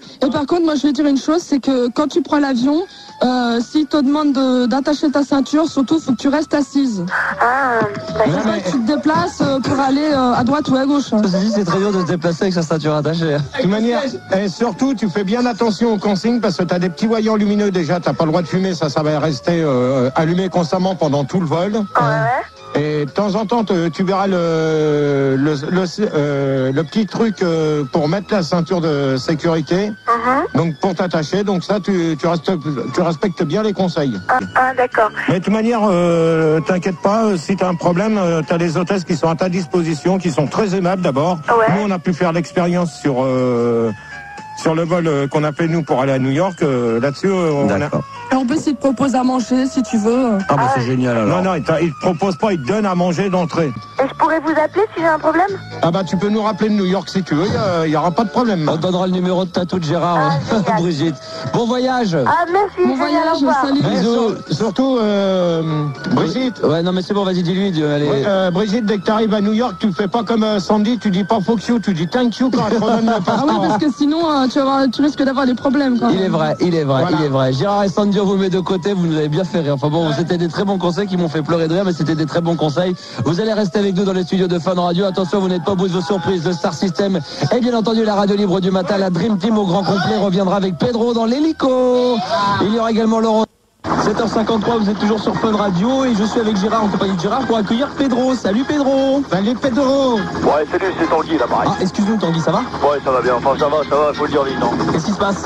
Et par contre, moi, je vais dire une chose, c'est que quand tu prends l'avion, euh, s'ils te demandent de, d'attacher ta ceinture, surtout, faut que tu restes assise. Ah, d'accord. Faut pas que tu te déplaces euh, pour aller euh, à droite ou à gauche. C'est très dur de se déplacer avec sa ceinture attachée. De toute manière, et surtout, tu fais bien attention aux consignes parce que tu as des petits voyants lumineux déjà, tu n'as pas le droit de fumer, ça, ça va rester euh, allumé constamment pendant tout le vol. Ouais. Et de temps en temps, te- tu verras le, le, le, euh, le petit truc euh, pour mettre la ceinture de sécurité, Mhm. donc pour t'attacher. Donc ça, tu, tu, restes, tu respectes bien les conseils. Ah, ah, d'accord. Mais de toute manière, euh, t'inquiète pas, euh, si tu as un problème, euh, tu as les hôtesses qui sont à ta disposition, qui sont très aimables d'abord. Ouais. Nous, on a pu faire l'expérience sur... Euh, sur le vol euh, qu'on a fait nous pour aller à New York, euh, là-dessus, euh, on a... D'accord. Et en plus, ils te proposent à manger si tu veux. Ah bah c'est génial alors. Non, non, il, t'a- il te propose pas, il te donne à manger d'entrée. Et je pourrais vous appeler si j'ai un problème? Ah bah tu peux nous rappeler de New York si tu veux, il y, y aura pas de problème. On te donnera le numéro de tatou de Gérard, Ah, hein, génial. Brigitte. Bon voyage. Ah, merci. Bon génial, voyage, au revoir. salut. Mais Bisous. sur- surtout, euh, Brigitte, Ouais, non mais c'est bon, vas-y, dis-lui. dis- Allez. ouais, euh, Brigitte, dès que tu arrives à New York, tu fais pas comme euh, Sandy, tu dis pas fuck you, tu dis thank you quand elle te redonne le Ah oui, passeport. parce que sinon, euh, tu, vas avoir- tu risques d'avoir des problèmes quand même. Il est vrai, il est vrai, Voilà. il est vrai. Gérard et Sandy, on vous met de côté, vous nous avez bien fait rire. Enfin bon, c'était des très bons conseils qui m'ont fait pleurer de rire, mais c'était des très bons conseils. Vous allez rester avec nous dans les studios de Fun Radio. Attention, vous n'êtes pas au bout de vos surprises. Le Star System et bien entendu la radio libre du matin. La Dream Team au grand complet reviendra avec Pedro dans l'hélico. Il y aura également Laurent. sept heures cinquante-trois, vous êtes toujours sur Fun Radio et je suis avec Gérard en compagnie de Gérard pour accueillir Pedro. Salut Pedro. Salut Pedro. Ouais, salut, c'est Tanguy là, pareil. Ah, excuse-nous Tanguy, ça va? Ouais, ça va bien, enfin ça va, ça va, faut le dire vite. Hein. Qu'est-ce qui se passe?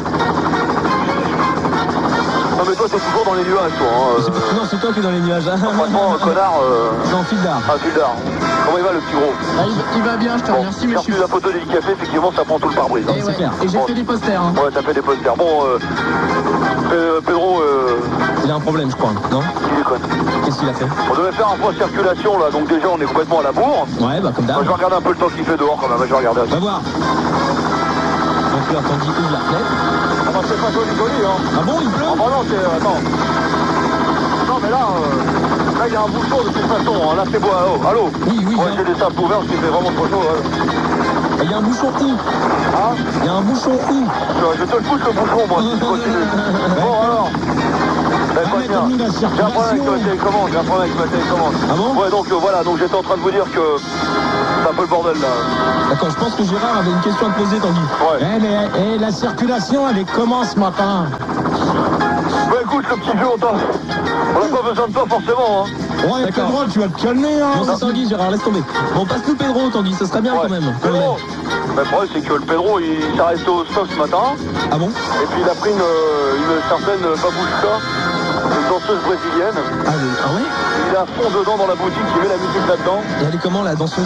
Non mais toi t'es toujours dans les nuages toi. Hein, C'est- euh... Non, c'est toi qui es dans les nuages. Hein. Franchement, un connard, euh... Non, fil d'art. un fil d'art. Comment il va le petit gros? Ah, il, il va bien, je te Bon, remercie, mais j'ai je suis... reçu la photo dédicacée, effectivement ça prend tout le pare-brise. hein. Et, c'est ouais. clair. Et j'ai Bon. fait des posters. Hein. Ouais, t'as fait des posters. Bon, euh... Pe- Pedro, euh... Il a un problème, je crois. Non? il déconne. Qu'est-ce qu'il a fait? On devait faire un point de circulation là, donc déjà on est complètement à la bourre. Ouais, bah comme d'hab. Moi, je vais regarder un peu le temps qu'il fait dehors quand même, je vais regarder Va voir. Donc là, Tanguy ouvre la fenêtre. Ah bah c'est pas joli joli hein. Ah bon, il pleut? Ah bah non, c'est... Attends. Non mais là, euh... là il y a un bouchon de toute façon, hein. Là c'est beau, allô, allô. Oui, oui, Ouais, hein. j'ai des sables ouverts, parce qu'il fait vraiment trop chaud. Ouais. Il y a un bouchon où? Hein? Il y a un bouchon où? Je vais te le foutre le bouchon moi, si tu continues. Bon alors. Ben, Ah, pas mais bien. t'as mis la J'ai un problème avec circulation. ma télécommande, j'ai un problème avec ma télécommande. Ah bon? Ouais donc euh, voilà, donc j'étais en train de vous dire que c'est un peu le bordel là. Attends, je pense que Gérard avait une question à te poser, Tanguy. Ouais. Eh, mais eh, la circulation, elle est comment ce matin? Bah écoute le petit vieux, on t'a- on n'a pas besoin de toi forcément hein. Ouais, D'accord. Pedro, tu vas te calmer, hein. Non, c'est Tanguy, Gérard, laisse tomber. Bon, passe-nous Pedro, Tanguy, ça serait bien Ouais. quand même. Quand Pedro. même. Bah, le problème c'est que le Pedro il s'est arrêté au stop ce matin. Ah bon? Et puis il a pris une, une certaine babouchka, une danseuse brésilienne. Ah, oui. Ah ouais? Il est à fond dedans dans la boutique, il met la musique là-dedans. Et elle est comment, la danseuse?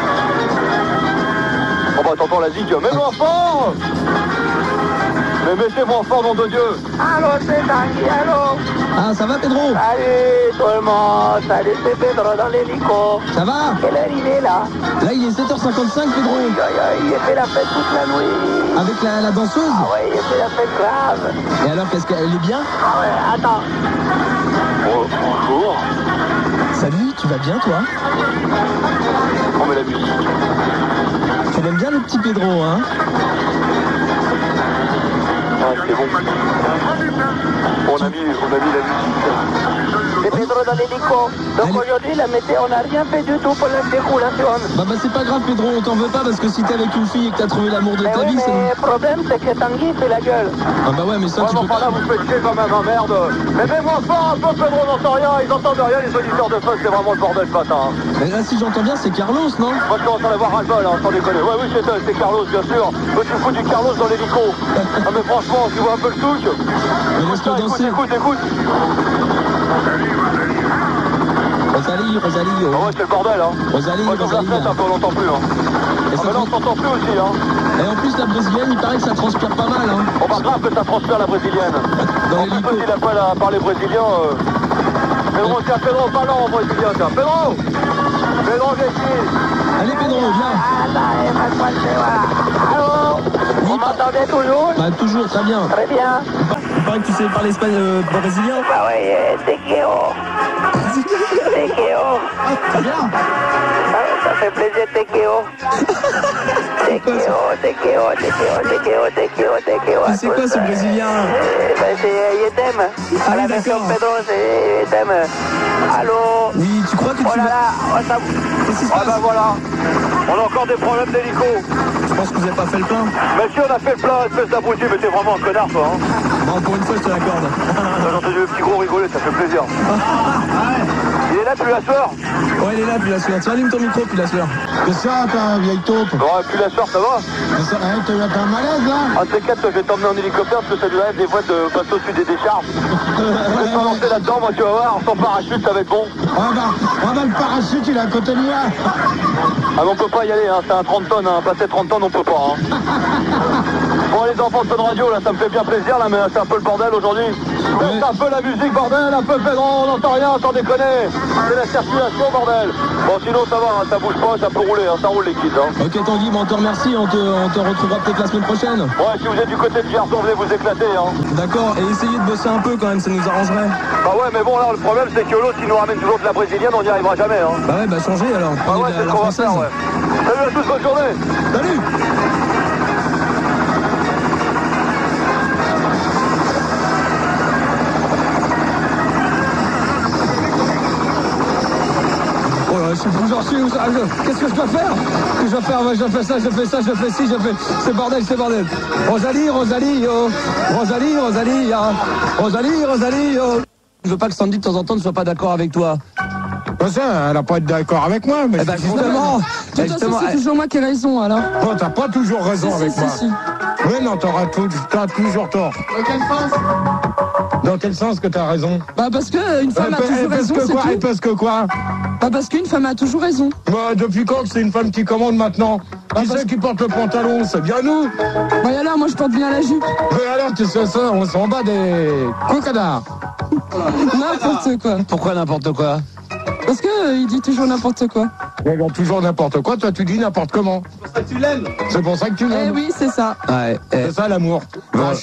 Oh bah t'entends la zig, mais mon enfant. Mais mettez-moi fort, nom de Dieu. Allô, c'est Tanguy, allô. Ah, ça va, Pedro? Salut tout le monde, salut, c'est Pedro dans l'hélico. Ça va? Quelle heure il est là? Là, il est sept heures cinquante-cinq, Pedro. Aïe, aïe, aïe, il a fait la fête toute la nuit. Avec la, la danseuse? Ah ouais, il a fait la fête grave. Et alors, qu'est-ce qu'elle est bien? Ah ouais, attends. Oh, bonjour. Salut, tu vas bien, toi? On met la musique. Tu l'aimes bien, le petit Pedro, hein? Ah, c'est bon. On a mis, on a mis la musique. C'est Pedro dans l'hélico. Donc Allez. aujourd'hui, la météo, on n'a rien fait du tout pour la déroulation. Bah, bah, c'est pas grave, Pedro, on t'en veut pas parce que si t'es avec une fille et que t'as trouvé l'amour de Mais ta oui, vie, c'est. mais le problème, c'est que Tanguy fait la gueule. Ah, bah ouais, mais ça, Ouais, tu mais peux enfin là, pas. vous faites chier quand même, hein, merde. Mais mets-moi fort un peu, Pedro n'entend rien. Ils entendent rien, les auditeurs de fun, c'est vraiment le bordel ce matin. hein. Mais là, si j'entends bien, c'est Carlos, non? Moi, je commence à l'avoir ras-le-bol, hein, sans déconner. Ouais, oui, c'est c'est Carlos, bien sûr. Toi, tu fous du Carlos dans l'hélico. Ah, mais franchement, tu vois un peu le truc. Mais laisse-le Écoute, danser. écoute, écoute. Rosalie, Rosalie, Ah oh. ouais, c'est le bordel, hein. Rosalie, Moi, j'ouvre la Rosalie. fenêtre un peu, on l'entend plus, hein. Et, Ah, ça mais là, on trans- s'entend plus aussi, hein. Et en plus, la brésilienne, il paraît que ça transpire pas mal, hein. On va grave que ça transpire la brésilienne. Dans En l'hélico. plus, il appelle à parler brésilien. Euh... Pedro, tiens, Pedro, parlons en brésilien, tiens. Pedro Pedro, viens ici. Allez, Pedro, viens. Ah, là, eh, mademoiselle, voilà. Allô? Vous m'entendez toujours? Bah, toujours, très bien. Très bien. Il paraît que tu sais parler espagnol euh, brésilien. Bah oui, eh, te quiero. Te quiero. Très bien. Ah, ça fait plaisir, te quiero. Te quiero. Tequeo, Tequeo, Tequeo, Tequeo, Tequeo. C'est quoi ce Brésilien? Ben c'est Yetem. Ah À la oui, version d'accord. Pedro, c'est Yetem. Allô? Oui, tu crois que tu Oh là vas... là, oh, ça... Qu'est-ce qui se Ah passe? bah voilà, on a encore des problèmes d'hélico. Je pense que vous n'avez pas fait le plein. Monsieur, on a fait le plein, espèce d'abruti, mais t'es vraiment un connard, toi. Hein. Bon, pour une fois, je te l'accorde. J'ai entendu le petit gros rigoler, ça fait plaisir. Il est là depuis la soeur? Ouais, il est là, puis la sueur. Tiens, allume ton micro, puis la sueur. Que ça, ta vieille taupe? Ouais, puis la soeur, ça va? Que ça, hein, t'as t'as un malaise, là? Un de ces quatre, je vais t'emmener en hélicoptère parce que ça doit être des fois de passer au-dessus des décharges. Je vais te lancer là-dedans, moi tu vas voir, sans parachute, ça va être bon. Ah bah, ah bah, le parachute, il est à côté de moi. Ah mais on peut pas y aller, hein, c'est un trente tonnes, hein. Passer trente tonnes, on peut pas. Hein. Bon les enfants de Fun Radio, là ça me fait bien plaisir, là, mais c'est un peu le bordel aujourd'hui. C'est un peu la musique, bordel, un peu Pedro, on n'entend rien, sans déconner. C'est la circulation, bordel. Bon sinon ça va, hein, ça bouge pas, ça peut rouler, hein, ça roule les kids. Hein. Ok Tanguy, bon, on te remercie, on te, on te retrouvera peut-être la semaine prochaine. Ouais, si vous êtes du côté de Vierzon, venez vous éclater. Hein. D'accord, et essayez de bosser un peu quand même, ça nous arrangerait. Bah ouais, mais bon là le problème c'est que l'autre il nous ramène toujours de la brésilienne, on n'y arrivera jamais. Hein. Bah ouais, bah changez alors. Bah ouais, c'est ce qu'on va faire, ouais. Salut à tous, bonne journée. Salut. Oh là, je suis plus j'en suis où ça? Je- Qu'est-ce que je dois faire? Que je dois faire? Ouais, je fais ça, je fais ça, je fais ci, je fais... C'est bordel, c'est bordel. Rosalie, Rosalie, oh. Rosalie, Rosalie, ah. Rosalie, Rosalie, oh. Je veux pas que Sandy de temps en temps ne soit pas d'accord avec toi. Bah ça, elle a pas été d'accord avec moi, mais... Eh ben c'est justement, De eh, toute façon, justement, c'est eh, toujours moi qui ai raison, alors. Non, t'as pas toujours raison Si, avec si, moi. si, si. Oui, non, t'auras tout, t'as toujours tort. Dans quel sens? Dans quel sens que t'as raison? Bah parce que une femme Eh, a toujours eh, parce raison, que c'est quoi? Eh, tout. parce que quoi? Bah parce qu'une femme a toujours raison. Bah, depuis quand que c'est une femme qui commande maintenant? Qui c'est qui porte le pantalon? C'est bien nous? Bah et alors, moi je porte bien la jupe. Mais alors, tu sais ça, on s'en bat des cocadards. N'importe quoi. pourquoi n'importe quoi? Parce que euh, il dit toujours n'importe quoi. Ils vont toujours n'importe quoi, toi tu dis n'importe comment. C'est pour ça que tu l'aimes. C'est pour ça que tu Eh l'aimes. oui, c'est ça. Ouais, eh. C'est ça l'amour. Vache.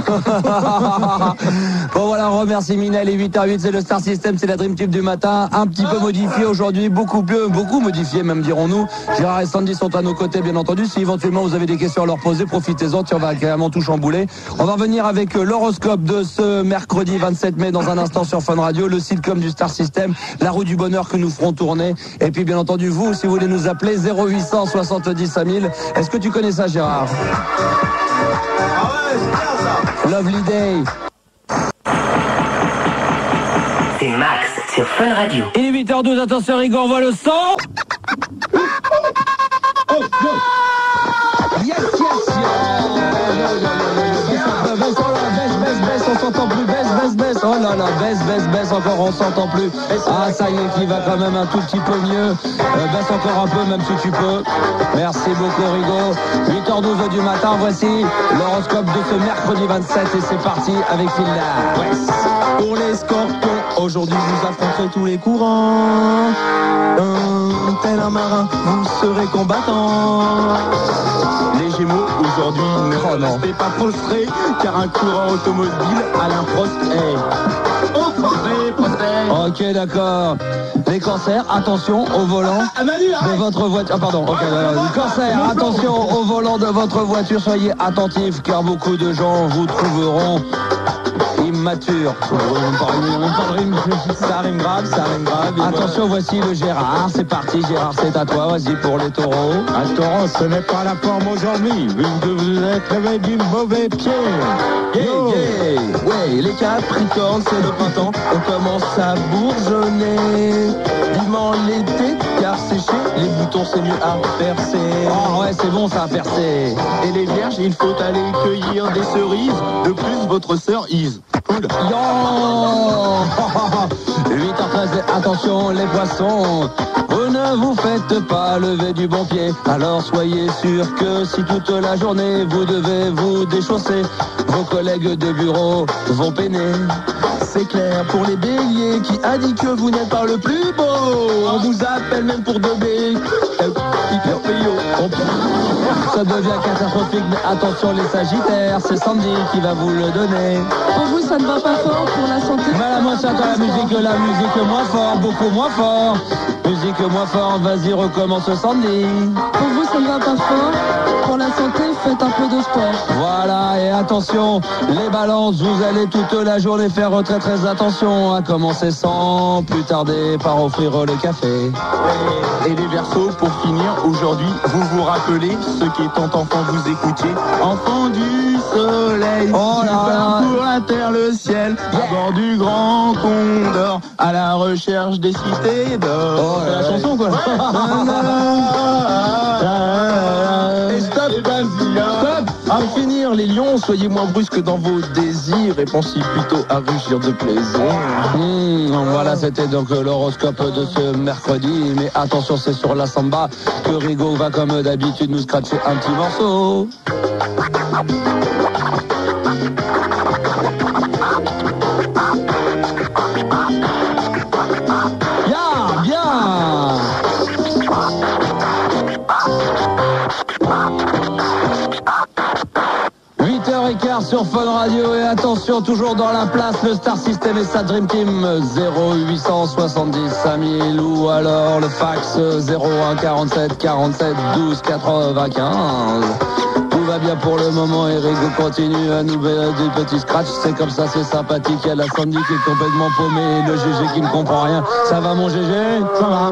Bon voilà, on remercie Minel et huit heures huit, c'est le Star System, c'est la Dream Tube du matin, un petit peu modifié aujourd'hui, beaucoup plus, beaucoup modifié même dirons-nous. Gérard et Sandy sont à nos côtés bien entendu, si éventuellement vous avez des questions à leur poser, profitez-en, tiens, on va carrément tout chambouler. On va revenir avec euh, l'horoscope de ce mercredi vingt-sept mai dans un instant sur Fun Radio, le sitcom du Star System, la roue du bonheur que nous ferons tourner, et puis bien entendu vous, si vous voulez nous appeler, zéro huit cent soixante-dix à mille. Est-ce que tu connais ça Gérard? Ah ouais, c'est bien ça. Lovely Day. C'est Max sur Fun Radio. Il est huit heures douze, attention Rigo, on voit le son. Yes, yes, yes. Baisse, baisse, baisse, baisse, on s'entend plus, baisse, baisse, baisse. Oh là là, baisse, baisse, baisse, encore, on s'entend plus. Ah, ça y est, qui va quand même un tout petit peu mieux. Euh, baisse encore un peu, même si tu peux. Merci beaucoup, Rigo. huit heures douze du matin, voici l'horoscope de ce mercredi vingt-sept et c'est parti avec Phila. West. Pour les scorpions, aujourd'hui vous affronterez tous les courants. Un tel un marin, vous serez combattant. Les Gémeaux, aujourd'hui, ne oh restez pas prostrés, car un courant automobile à l'improst est... Ok, d'accord. Les cancers, attention au volant de votre voiture. Ah, pardon. Ok, alors, les cancers, attention au volant de votre voiture. Soyez attentifs, car beaucoup de gens vous trouveront immature. Ça rime grave, ça rime grave. Attention, voici le Gérard. C'est parti, Gérard, c'est à toi. Vas-y pour les taureaux. Un taureau, ce n'est pas la forme aujourd'hui, vu que vous êtes réveillé du mauvais pied. Yeah, yeah. Ouais, les Capricornes, c'est le printemps. On commence à bourgeonner. Vivement l'été, car sécher les boutons, c'est mieux à percer. Oh ouais, c'est bon, ça a percé. Et les vierges, il faut aller cueillir des cerises. De plus, votre sœur Is. Cool. Yo huit heures treize, attention les poissons. Vous ne vous faites pas lever du bon pied. Alors soyez sûr que si toute la journée vous devez vous déchausser, vos collègues de bureau vont peiner. C'est clair pour les béliers qui a dit que vous n'êtes pas le plus beau. On vous appelle même pour deux B. Ça devient catastrophique, mais attention les sagittaires, c'est Sandy qui va vous le donner. Pour vous, ça ne va pas fort pour la santé? Voilà, moi j'entends la musique, la musique moins fort, beaucoup moins fort. Musique moins fort, vas-y recommence Sandy. Pour vous, ça ne va pas fort pour la santé? faites un peu de sport. Voilà, et attention, les balances, vous allez toute la journée faire très très attention, à commencer sans plus tarder par offrir les cafés. Et les versos, pour finir, aujourd'hui, vous vous rappelez, ceux qui étant enfants vous écoutiez, enfants du soleil, oh là là, pour la terre, le ciel, yeah, à bord du grand Condor, à la recherche des cités d'or. Oh, c'est la chanson quoi. Et stop, stop. Pour finir, les lions, soyez moins brusques dans vos désirs et pensez plutôt à rugir de plaisir. Mmh, voilà, c'était donc l'horoscope de ce mercredi. Mais attention, c'est sur la samba que Rigo va comme d'habitude nous scratcher un petit morceau. Yeah, bien. huit heures quinze sur Fun Radio et attention, toujours dans la place, le Star System et sa Dream Team zéro huit cent soixante-dix cinq mille ou alors le fax zéro un quarante-sept quarante-sept douze quatre-vingt-quinze. Tout va bien pour le moment et Rigo continue à nous faire des petits scratchs, c'est comme ça, c'est sympathique. Il y a la Sandy qui est complètement paumée et le G G qui ne comprend rien. Ça va mon G G? Ça va.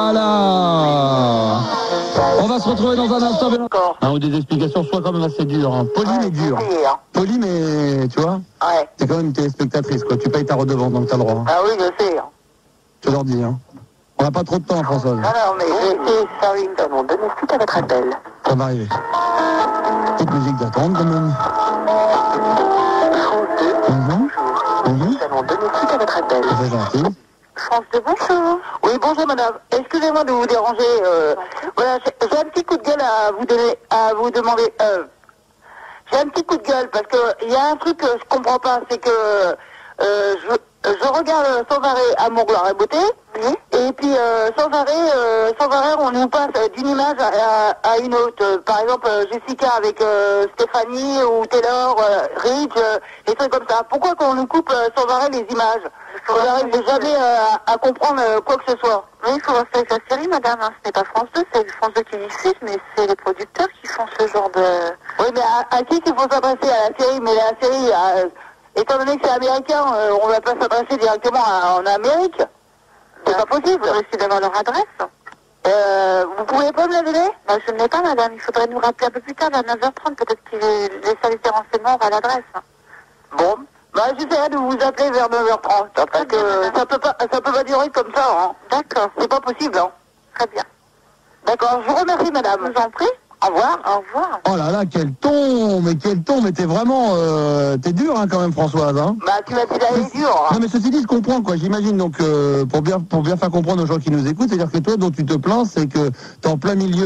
Voilà. On va se retrouver dans un instant. Un ou des explications soit quand même assez dures. Hein. Poli mais dur. Poli mais tu vois. Ouais. C'est quand même une téléspectatrice quoi. Tu payes ta redevance donc t'as le droit. Hein. Ah oui, je sais. Je leur dis. Hein. On n'a pas trop de temps, Françoise. Non, non, mais j'ai essayé ça, oui, nous allons donner suite à votre appel. Ça va arriver. Petite musique d'attente quand même. France deux, bonjour. Nous allons donner suite à votre appel. C'est gentil. France deux, bonjour. Oui, bonjour madame. Excusez-moi de vous déranger. Euh, voilà, j'ai j'ai un petit coup de gueule à vous donner, à vous demander. Euh, j'ai un petit coup de gueule parce que il y a un truc que je comprends pas, c'est que euh, je, je regarde sans arrêt Amour, gloire et beauté, oui. Et puis euh, sans arrêt, euh, sans arrêt, on nous passe d'une image à, à, à une autre. Euh, par exemple, euh, Jessica avec euh, Stéphanie ou Taylor, euh, Rich, euh, des trucs comme ça. Pourquoi qu'on nous coupe euh, sans arrêt les images? On n'arrive jamais euh, à, à comprendre euh, quoi que ce soit. Oui, il faut voir ça avec la série, madame. Hein. Ce n'est pas France deux, c'est France deux qui diffuse, mais c'est les producteurs qui font ce genre de... Oui, mais à, à qui qu'il faut s'adresser? À la série? Mais la série, à, étant donné que c'est américain, euh, on ne va pas s'adresser directement à, en Amérique. C'est pas possible. Il faudrait essayer d'avoir leur adresse. Euh, vous pouvez pas me la donner? Bah, je ne l'ai pas, madame. Il faudrait nous rappeler un peu plus tard, à neuf heures trente. Peut-être que les services de renseignement aura l'adresse. Bon. Bah, j'essaierai de vous appeler vers neuf heures trente. Parce que ça peut pas, ça peut pas durer comme ça, hein. D'accord. C'est pas possible, hein. Très bien. D'accord. Je vous remercie, madame. Je vous en prie. Au revoir. Au revoir. Oh là là, quel ton, mais quel ton, mais t'es vraiment, euh, t'es dur hein, quand même Françoise. Hein. Bah tu m'as dit d'aller dur. Hein. Non mais ceci dit, je comprends quoi. J'imagine donc euh, pour bien pour bien faire comprendre aux gens qui nous écoutent, c'est-à-dire que toi dont tu te plains, c'est que t'es en plein milieu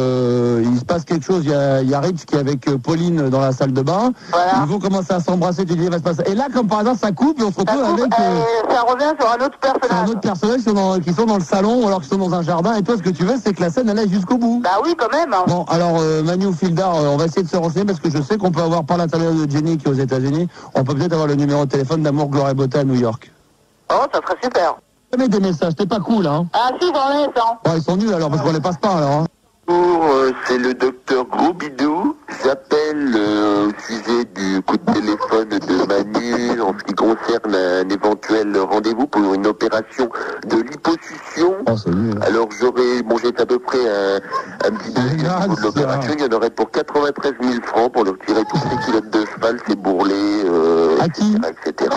de, il se passe quelque chose. Il y a, il y a Rich qui est avec euh, Pauline dans la salle de bain. Voilà. Ils vont commencer à s'embrasser. Tu dis il va se passer. Et là comme par hasard ça coupe et on se retrouve ça coupe, avec. Euh, euh, ça revient sur un autre personnage. Un autre personnage qui sont, dans, qui sont dans le salon ou alors qui sont dans un jardin. Et toi ce que tu veux, c'est que la scène elle aille jusqu'au bout. Bah oui quand même. Hein. Bon alors euh, Manu Fildar, on va essayer de se renseigner parce que je sais qu'on peut avoir par l'intérieur de Jenny qui est aux États-Unis, on peut peut-être avoir le numéro de téléphone d'Amour, gloire et beauté à New York. Oh, ça serait super. Mets des messages, t'es pas cool, hein. Ah si, j'en ai, ça. Bon, ils sont nuls alors parce qu'on les passe pas alors. Hein. Bonjour, euh, c'est le docteur Gros Bidou. J'appelle euh, au sujet du coup de téléphone de Manu en ce qui concerne un éventuel rendez-vous pour une opération de liposuction. Oh, c'est nul. Alors j'aurais, bon j'ai à peu près un, un petit devis au niveau de l'opération. Il y en aurait pour quatre-vingt-treize mille francs pour leur tirer toutes ces culottes de cheval, ces bourrelets, euh, à qui et cetera.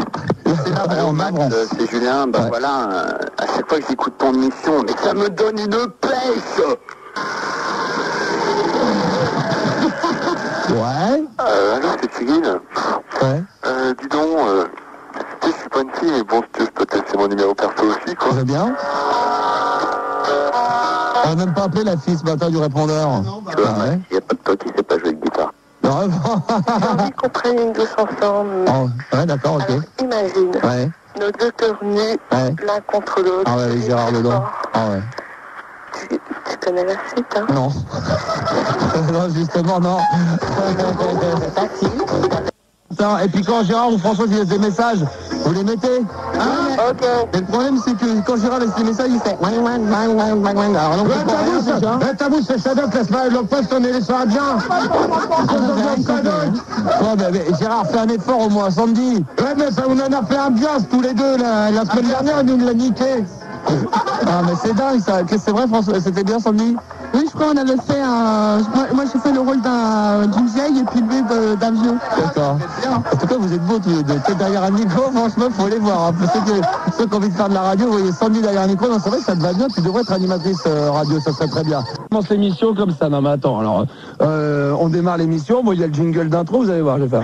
Alors Max, euh, c'est Julien, bah ouais. Voilà, euh, à chaque fois que j'écoute ton émission, mais ça me donne une pêche. Ouais. Euh, alors c'est Cyril. Ouais. Euh, dis donc, euh, je suis pas une fille, mais bon, si tu veux, je peux te laisser mon numéro perso aussi, quoi. Très bien. On n'a même pas appelé la fille ce matin du répondeur. Non, bah, tu vois, il ouais. n'y a pas de toi qui sait pas jouer de guitare. Non, j'ai envie qu'on prenne une douce ensemble. Oh, ouais, d'accord, ok. Alors, imagine, ouais. nos deux cœurs nus, ouais. l'un contre l'autre. Ah ouais, avec Gérard dedans. Ah ouais. Tu, tu connais la suite, hein? Non. Non, justement, non. C'est facile. Et puis quand Gérard ou François disent des messages, Vous les mettez? Ah, ok. Mais le problème, c'est que quand Gérard laisse les messages, il fait... Alors, on Ouais, comprend ta rien, bouche, déjà. ouais, ta bouche, c'est Sadoc, laisse-moi le poste, on est les soirs bien. Ouais, mais, mais Gérard, fais un effort au moins, samedi. Ouais, mais ça, on en a fait un bias tous les deux, la, la semaine dernière, il nous l'a niqué. Ah, mais c'est dingue, ça. Qu'est-ce que c'est vrai, François? C'était bien samedi? Oui, je crois qu'on avait fait un... Moi, moi j'ai fait le rôle d'un, d'une vieille et puis lui de- d'avion. D'accord. En tout cas, vous êtes beaux tous les deux. T'es derrière un micro, franchement, faut les voir. Hein. Pour ceux qui, ceux qui ont envie de faire de la radio, vous voyez Sandy derrière un micro. Non, c'est vrai que ça te va bien. Tu devrais être animatrice euh, radio, ça serait très bien. On commence l'émission comme ça. Non, mais attends, alors, euh, on démarre l'émission. Bon, il y a le jingle d'intro, vous allez voir, je vais faire.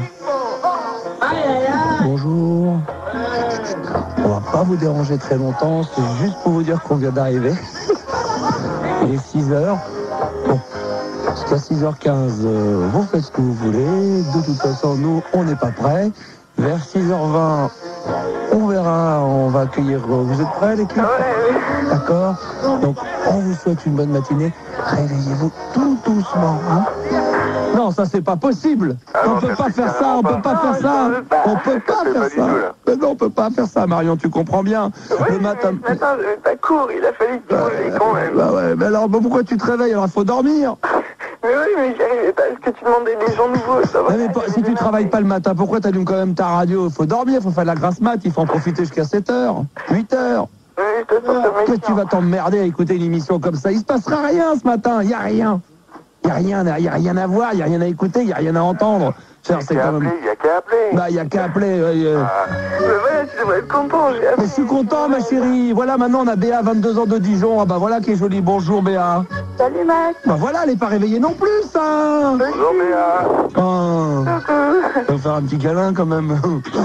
Bonjour. On va pas vous déranger très longtemps. C'est juste pour vous dire qu'on vient d'arriver. Il est six heures. Bon. Jusqu'à six heures quinze, euh, vous faites ce que vous voulez. De toute façon, nous, on n'est pas prêts. Vers six heures vingt, on verra, on va accueillir... Vous êtes prêts, l'équipe? Ouais. D'accord. Donc, on vous souhaite une bonne matinée. Réveillez-vous tout doucement. Hein. Non, ça, c'est pas possible. On peut pas faire ça, on peut pas faire ça. On peut pas faire ça. Mais non, on peut pas faire ça, Marion, tu comprends bien. Le matin... Ce matin, je vais pas court, il a fallu que tu bouges quand même. Bah ouais, mais alors, bah pourquoi tu te réveilles? Alors, il faut dormir. Mais oui, mais j'y arrivais pas. Est-ce que tu demandais des gens nouveaux? Ça va. Ouais, mais pas- si tu travailles pas le matin, pourquoi t'allumes quand même ta radio? Il faut dormir, il faut faire la grasse mat, il faut en profiter jusqu'à sept heures, huit heures. Oui, je te sens Qu'est-ce que tu vas t'emmerder à écouter une émission comme ça? Il se passera rien ce matin, il y a rien. Il y a rien, il y a rien à voir, il y a rien à écouter, il y a rien à entendre. Il n'y a qu'à appeler, il n'y a qu'à appeler. Bah, il y a qu'à appeler. ouais, euh. Mais voilà, tu devrais être content, j'ai appelé. Mais je suis content, ma chérie. Voilà, maintenant on a Béa, vingt-deux ans de Dijon. Ah bah voilà qui est jolie. Bonjour Béa. Salut Max. Bah voilà, elle est pas réveillée non plus, ça. Bonjour Béa. Oh. On va faire un petit câlin quand même.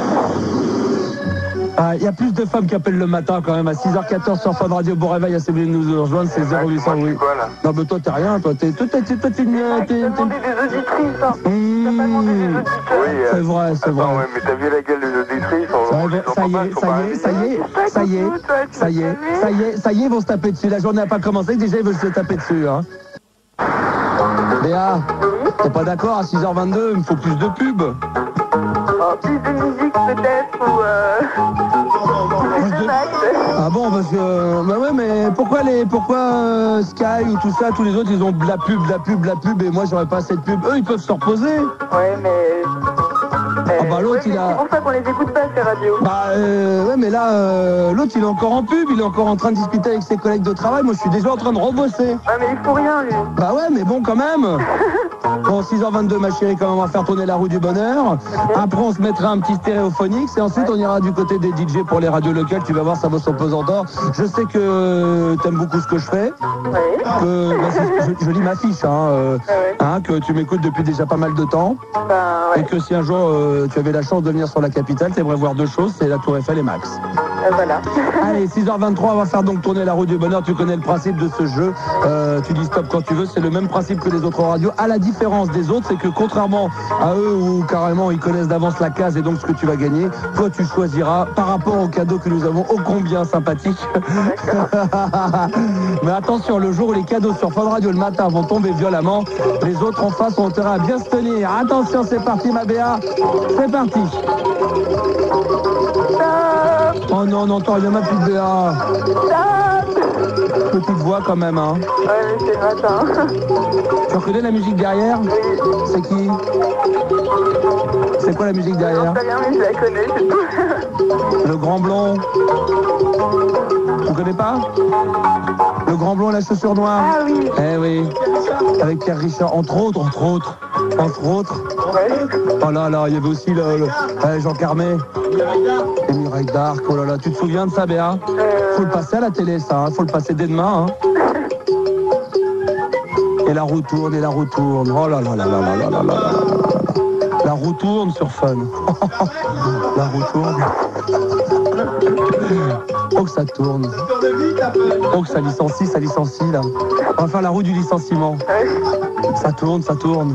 Ah, il y a plus de femmes qui appellent le matin quand même à six heures quatorze sur Fun Radio. Bon réveil, assez bien de nous rejoindre, c'est zéro huit cent oui. Non mais toi t'es rien, toi t'es toi t'es toi t'es une Max, t'as demandé des auditrices, hein. T'as pas demandé des auditeurs. Oui, euh, c'est vrai, c'est vrai. Attends, ouais, mais t'as vu la gueule des auditrices? on- Ça, on y les est, ça entend y pas, est, ils sont ça pas y est, ça y est, réveillés. ça y est, ça y est, ça y est, ça y est, ils vont se taper dessus. La journée n'a pas commencé, déjà ils veulent se taper dessus. Hein. Béa, t'es pas d'accord à six heures vingt-deux, il me faut plus de pub. Oh, plus de musique peut-être, ou euh... plus de Max. Ah bon, parce que... euh, bah ouais, mais pourquoi les... Pourquoi euh, Sky ou tout ça, tous les autres, ils ont de la pub, de la pub, de la pub, et moi j'aurais pas assez de pub. Eux, ils peuvent se reposer. Ouais, mais... Ah bah l'autre, ouais, mais il a... c'est pour ça qu'on les écoute pas, ces radios. Bah euh, ouais, mais là, euh, l'autre, il est encore en pub, il est encore en train de discuter avec ses collègues de travail. Moi, je suis déjà en train de rebosser. Ah, mais il faut rien, lui. Bah ouais, mais bon, quand même. Bon, six heures vingt-deux, ma chérie, quand même, on va faire tourner la roue du bonheur. Après, on se mettra un petit stéréophonique, et ensuite, on ira du côté des D J pour les radios locales. Tu vas voir, ça vaut son pesant d'or. Je sais que t'aimes beaucoup ce que je fais. Oui. Que, bah, c'est- je, je lis ma fiche, hein, euh, hein, que tu m'écoutes depuis déjà pas mal de temps. Ben, ouais. Et que si un jour euh, tu avais la chance de venir sur la capitale, tu aimerais voir deux choses, c'est la Tour Eiffel et Max. Euh, voilà. Allez, six heures vingt-trois, on va faire donc tourner la roue du bonheur. Tu connais le principe de ce jeu. Euh, tu dis stop quand tu veux. C'est le même principe que les autres radios. À la différence des autres, c'est que contrairement à eux où carrément ils connaissent d'avance la case et donc ce que tu vas gagner, toi tu choisiras par rapport au cadeau que nous avons ô combien sympathique. Mais attention, le jour où les cadeaux sur Fun Radio le matin vont tomber violemment, les autres en face ont intérêt à bien se tenir. Attention, c'est parti ma Béa. C'est parti. Oh non, non, attends, il y en a plus de Béa. Petite voix quand même, hein. Ouais, mais c'est le matin. Tu reconnais la musique derrière? C'est qui? C'est quoi la musique derrière? Pas bien, mais je la connais, c'est tout. Le grand blond. Tu connais pas? Le grand blond et la chaussure noire. Ah oui. Eh oui. Avec Pierre Richard, entre autres, entre autres. Entre autres. Oh là là, il y avait aussi le, le- euh, Jean Carmet. Et Mireille d'Arc, oh là là. Tu te souviens de ça, Béa? Faut le passer à la télé, ça. Hein. Faut le passer dès demain. Hein. Et la roue tourne, et la roue tourne. Oh là là là là là là là là là là. La roue tourne sur Fun. La roue tourne. Oh que ça tourne. Oh que ça licencie, ça licencie là. On va faire la roue du licenciement. Ça tourne, ça tourne.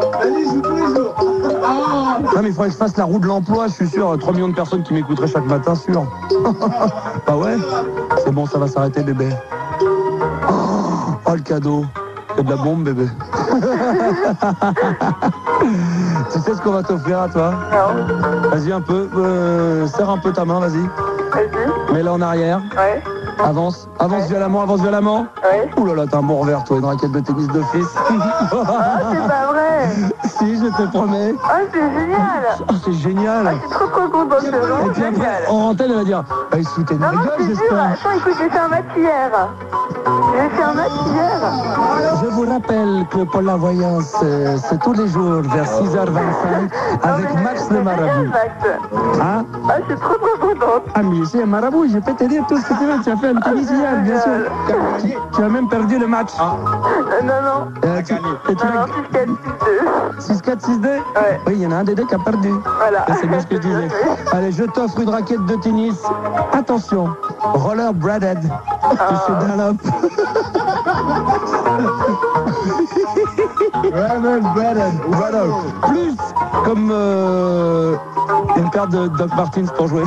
Non mais il faudrait que je fasse la roue de l'emploi, je suis sûr, trois millions de personnes qui m'écouteraient chaque matin, sûr. Bah ouais. C'est bon, ça va s'arrêter bébé. Oh, oh le cadeau. C'est de la bombe bébé. Tu sais ce qu'on va t'offrir à toi? Non. Vas-y un peu, euh, serre un peu ta main, vas-y. Vas-y. Mets-la en arrière. Ouais. Avance, avance violemment, avance violemment. Ouais. Ouh là là, t'as un bon revers, toi, une raquette de tennis d'office. Ah, c'est pas vrai. Si, je te promets. Ah, c'est génial. Ah, c'est génial. Ah, je suis trop trop contente, c'est vraiment Et puis après, génial. en antenne, elle va dire, ah, il se foutait de ma Non, non, gueule, c'est dur. j'espère. Attends, écoute, j'ai fait un match hier. J'ai fait un match hier. Je vous rappelle que pour la voyance, euh, c'est tous les jours vers six heures vingt-cinq avec Max le Marabout. Hein? Ah, je suis trop trop contente. Ah, mais c'est un marabout, je peux te dire tout ce que tu veux. Tu as fait un tennis hier, bien sûr. Tu, tu as même perdu le match. Euh, non, non. Euh, tu, et tu Non, non, six quatre, six deux. six quatre, six deux. Ouais. Oui, il y en a un des deux qui a perdu. Voilà. Et c'est bien ce que je disais. Allez, je t'offre une raquette de tennis. Attention, roller braided. Tu sais Dunlop. Roller braided. Braided. Plus comme euh, une paire de Doc Martens pour jouer.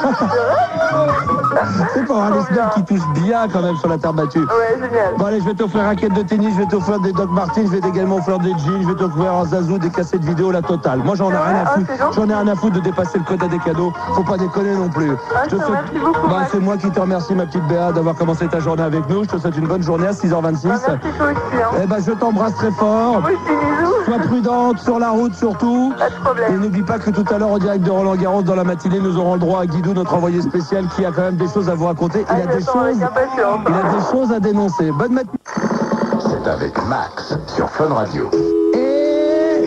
C'est pour avoir les semelles qui touchent bien quand même sur la terre battue. Ouais, génial. Bon allez, je vais t'offrir un raquette de tennis, je vais t'offrir des Doc Martens, je vais également offrir des jeans, je vais t'offrir un Zazou, des cassettes vidéo, la totale. Moi j'en ai rien à foutre, j'en ai rien à foutre de dépasser le quota des cadeaux. Faut pas déconner non plus. Je te souhaite... bah, c'est moi qui te remercie ma petite Béa d'avoir commencé ta journée avec nous. Je te souhaite une bonne journée à six heures vingt-six. Merci toi aussi. Hein. Eh ben je t'embrasse très fort. Oui, bisous. Sois prudente sur la route surtout. Pas de problème. Et n'oublie pas que tout à l'heure, au direct de Roland Garros, dans la matinée, nous aurons le droit à Guidou, notre envoyé spécial, qui a quand même des choses à vous raconter. Il a des choses, il a des choses à dénoncer. Bonne matinée. C'est avec Max sur Fun Radio. Et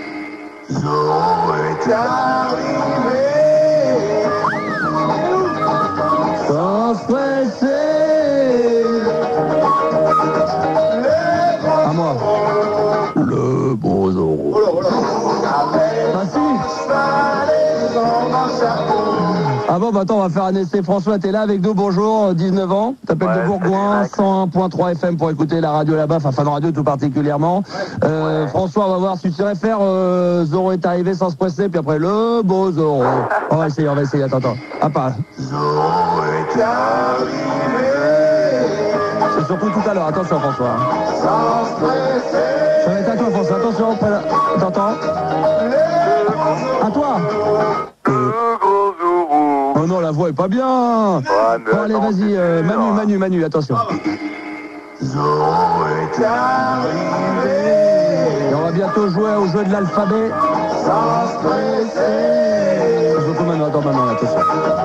est arrivé sans stresser. À moi. Le beau Zorro. Ah bon, bah attends, on va faire un essai. François, t'es là avec nous, bonjour, dix-neuf ans, t'appelles Ouais, de Bourgoin, salut, cent un point trois F M pour écouter la radio là-bas, enfin Fun Radio tout particulièrement. Euh, François, on va voir si tu saurais faire euh, Zorro est arrivé sans se presser, puis après le beau Zorro. On va essayer, on va essayer, attends, attends. Ah pas. Zorro est arrivé C'est surtout tout à l'heure, attention François. sans stresser. Ça va être à toi François, attention, près là. T'entends? À toi. Oh non, la voix est pas bien. Bon, allez, vas-y, euh, Manu, Manu, Manu, attention. Zorro est arrivé Et on va bientôt jouer au jeu de l'alphabet. sans stresser. Surtout Manu, attends, Manu, attention.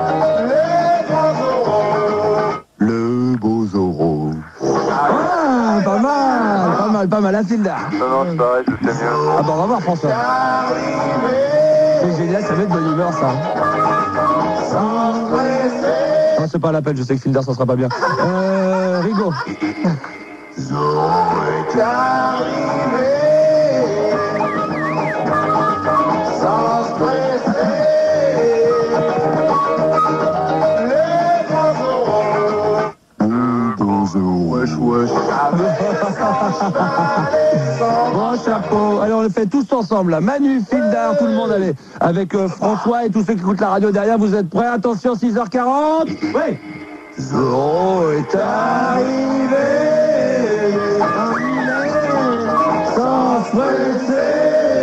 Le beau Zorro. Ah, pas mal, pas mal, pas mal, la file là. Non, non, c'est pareil, je sais mieux. Ah bon, on va voir François. C'est génial, ça va être de bonne humeur ça. Non, c'est pas la peine, je sais que Filder ça sera pas bien. Euh, Rigo. Zorro est arrivé sans stresser. Les grands Zorro. Beau Zorro. Wesh, wesh. Bon chapeau. Allez, on le fait tous ensemble là. Manu, Filder, tout le monde, allez. Avec euh, François et tous ceux qui écoutent la radio derrière, vous êtes prêts? Attention, six heures quarante. Oui. Zorro est arrivé sans stresser.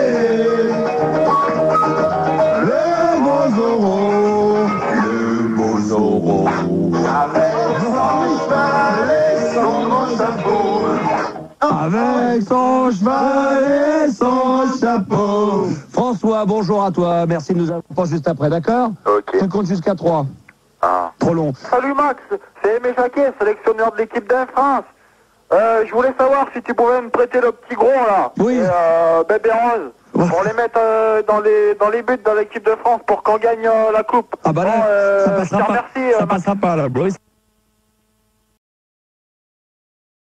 Le beau Zorro, Le beau Zorro. avec son cheval et son grand chapeau. Avec son cheval et son chapeau. François, bonjour à toi. Merci de nous avoir juste après, d'accord? Ok. Tu comptes jusqu'à trois. Ah. Trop long. Salut Max, c'est Aimé Jacquet, sélectionneur de l'équipe d'Air France. Euh, je voulais savoir si tu pouvais me prêter le petit gros là. Oui. Et, euh, Bébé Rose. Pour les mettre euh, dans les dans les buts de l'équipe de France pour qu'on gagne euh, la coupe. Ah bah là, Bon, euh, ça je te passera pas. remercie, euh, Ça Max. passera pas là, bro.